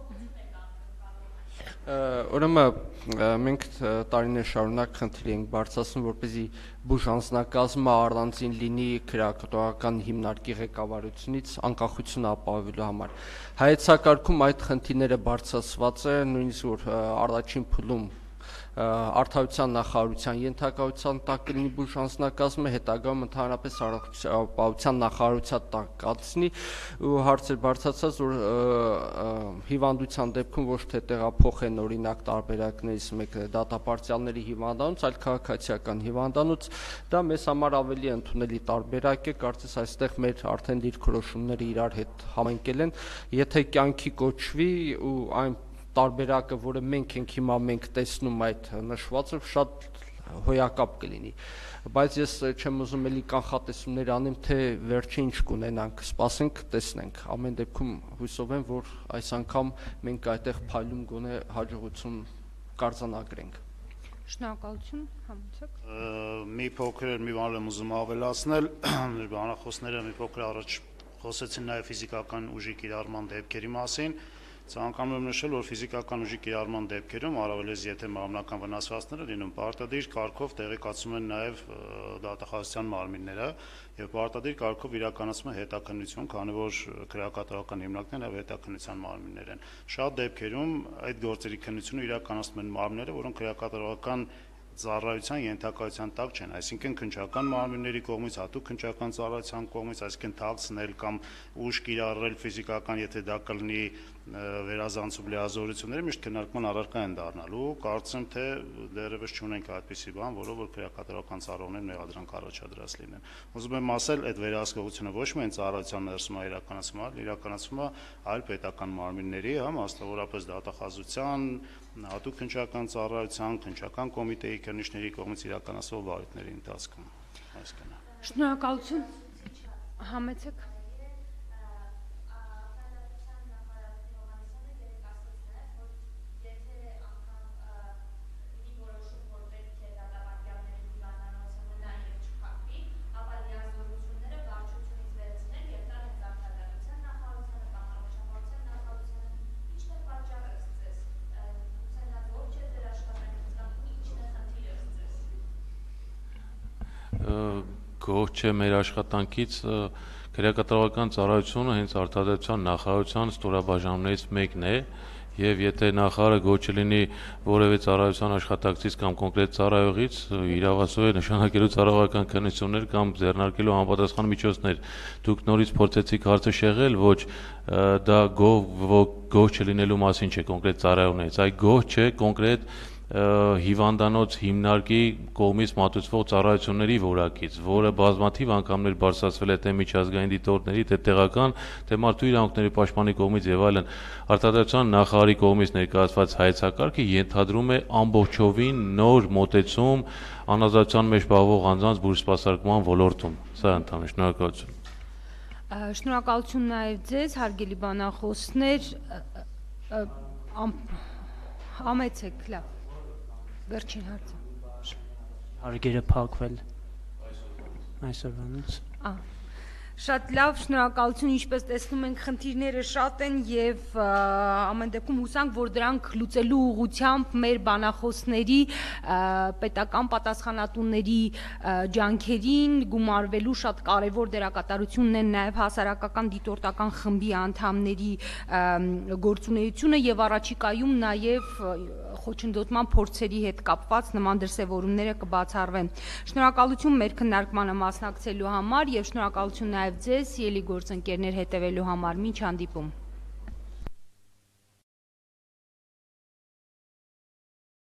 Ուրեմն մենք տարիներ շարունակ խնդիր ենք բարձրացնում, որպեսզի բուժանձնակազմը առանձին լինի քրեակատարական հիմնարկի ղեկավարությունից անկախություն ապահովելու համար։ Հայեցակարգում այդ խնդիրները բարձրացված է, նույնիսկ որ առաջին փուլում Արդարության նախարարության ենթակայության տակ կլինի բուժանձնակազմը, հետագայում ընդհանրապես առողջապահության նախարարության տակ կացնի ու հարցեր բարձրացած, որ հիվանդության դեպքում ոչ թե տեղափոխեն օրինակ տարբերակներից մեկը դատապարտյալների հիվանդանոց, այլ քաղաքացիական հիվանդանոց, դա մեզ համար ավելի ընդունելի տարբերակ է, կարծես այստեղ մեր արդեն դիրքորոշումները իրար հետ համընկել են, եթե կյանքի կոչվի ու այն տարբերակը, որը մենք ենք հիմա մենք տեսնում այդ նշվածը, շատ հոյակապ կլինի, բայց ես չեմ ուզում էլի կանխատեսումներ անեմ, թե վերջը ինչ կունենանք, սպասենք, տեսնենք, ամեն դեպքում հույսով եմ, որ այս անգամ մենք այդտեղ փայլում գոնե հաջողություն կարձանագրենք։ Շնորհակալություն, համեցեք։ Մի փոքր մի բան եմ ուզում ավելացնել, բանախոսները մի փոքր առաջ խոսեցին նաև ֆիզիկական ուժի կիրառման դեպքերի մասին։ Ցանկանում եմ նշել, որ ֆիզիկական ուժի կիրառման դեպքերում, առավելից եթե մարմնական վնասվածքները լինում, պարտադիր կարգով տեղեկացում են նաև դատախազության մարմինները եւ պարտադիր կարգով իրականացում է հետաքննություն, քանի որ քրեակատարական հիմնարկներն եւ հետաքննության մարմիններ են։ Շատ դեպքերում այդ գործերի քննությունը իրականացնում են մարմինները, որոնք քրեակատարական ծառայության ենթակայության տակ չեն, այսինքն քննչական մարմինների կողմից, հատուկ քննչական ծառայության կողմից, այսինքն թաքցնել կամ ուժ կիրառել ֆիզիկական, եթե դա կլինի վերազանցում լիազորությունները, միշտ քննարկման առարկա են դառնալու, կարծեմ թե դեռևս չունենք այդպիսի բան, որով որ քրեակատարական ծառայողներն մեղադրանք առաջադրած լինեն։ Ուզում եմ ասել, այդ վերահսկողությունը ոչ միայն ծառայության ներսում է իրականացվում, այլ պետական մարմինների, մասնավորապես դատախազության, հատուկ քննչական ծառայության, քննչական կոմիտեի քննիչների կողմից իրականացվող վարույթների ընթացքում։ Շնորհակալություն։ Համեցեք։ գոհ չէ մեր աշխատանքից քրեակատարողական ծառայությունը հենց արտադրության նախարարության ստորաբաժանումներից մեկն է եւ եթե նախարարը գոհ չլինի որևէ ծառայության աշխատակցից կամ կոնկրետ ծառայողից իրավասու է նշանակելու ծառայողական քննություններ կամ ձեռնարկելու համապատասխան միջոցներ դուք նորից փորձեցիք հարցը շեղել ոչ դա գոհ չլինելու մասին չէ կոնկրետ ծառայողներից այ գոհ չէ կոնկրետ հիվանդանոց հիմնարկի կողմից մատուցվող ծառայությունների որակից, որը բազմաթիվ անգամներ բարձրացվել է թե միջազգային դիտորդների, թե տեղական, թե մարդու իրավունքների պաշտպանի կողմից եւ այլն, արտադրության նախարարի կողմից ներկայացված հայեցակարգը ենթադրում է ամբողջովին նոր մոտեցում անազատության մեջ զբաղվող անձանց բուրսպասարկման ոլորտում։ Սա ընդհանուր շնորհակալություն։ Շնորհակալություն նաև ձեզ, հարգելի բանախոսներ, համեցեք, լավ։ Վերջին հարցը։ Հարգերը փակվել այսօրվանից։ Շատ լավ, շնորհակալություն, ինչպես տեսնում ենք, խնդիրները շատ են եւ ամեն դեպքում հուսանք, որ դրանք լուծելու ուղղությամբ մեր բանախոսների պետական պատասխանատուների ջանքերին գումարվելու շատ կարեւոր դերակատարությունն են նաեւ հասարակական դիտորդական խմբի անդամների գործունեությունը եւ առաջիկայում նաեւ խոչընդոտման փորձերի հետ կապված նման դրսևորումները կբացառվեն։ Շնորհակալություն մեր քննարկմանը մասնակցելու համար եւ շնորհակալություն նաեւ ձեզ, ելի գործընկերներ հետևելու համար։ Մինչ հանդիպում։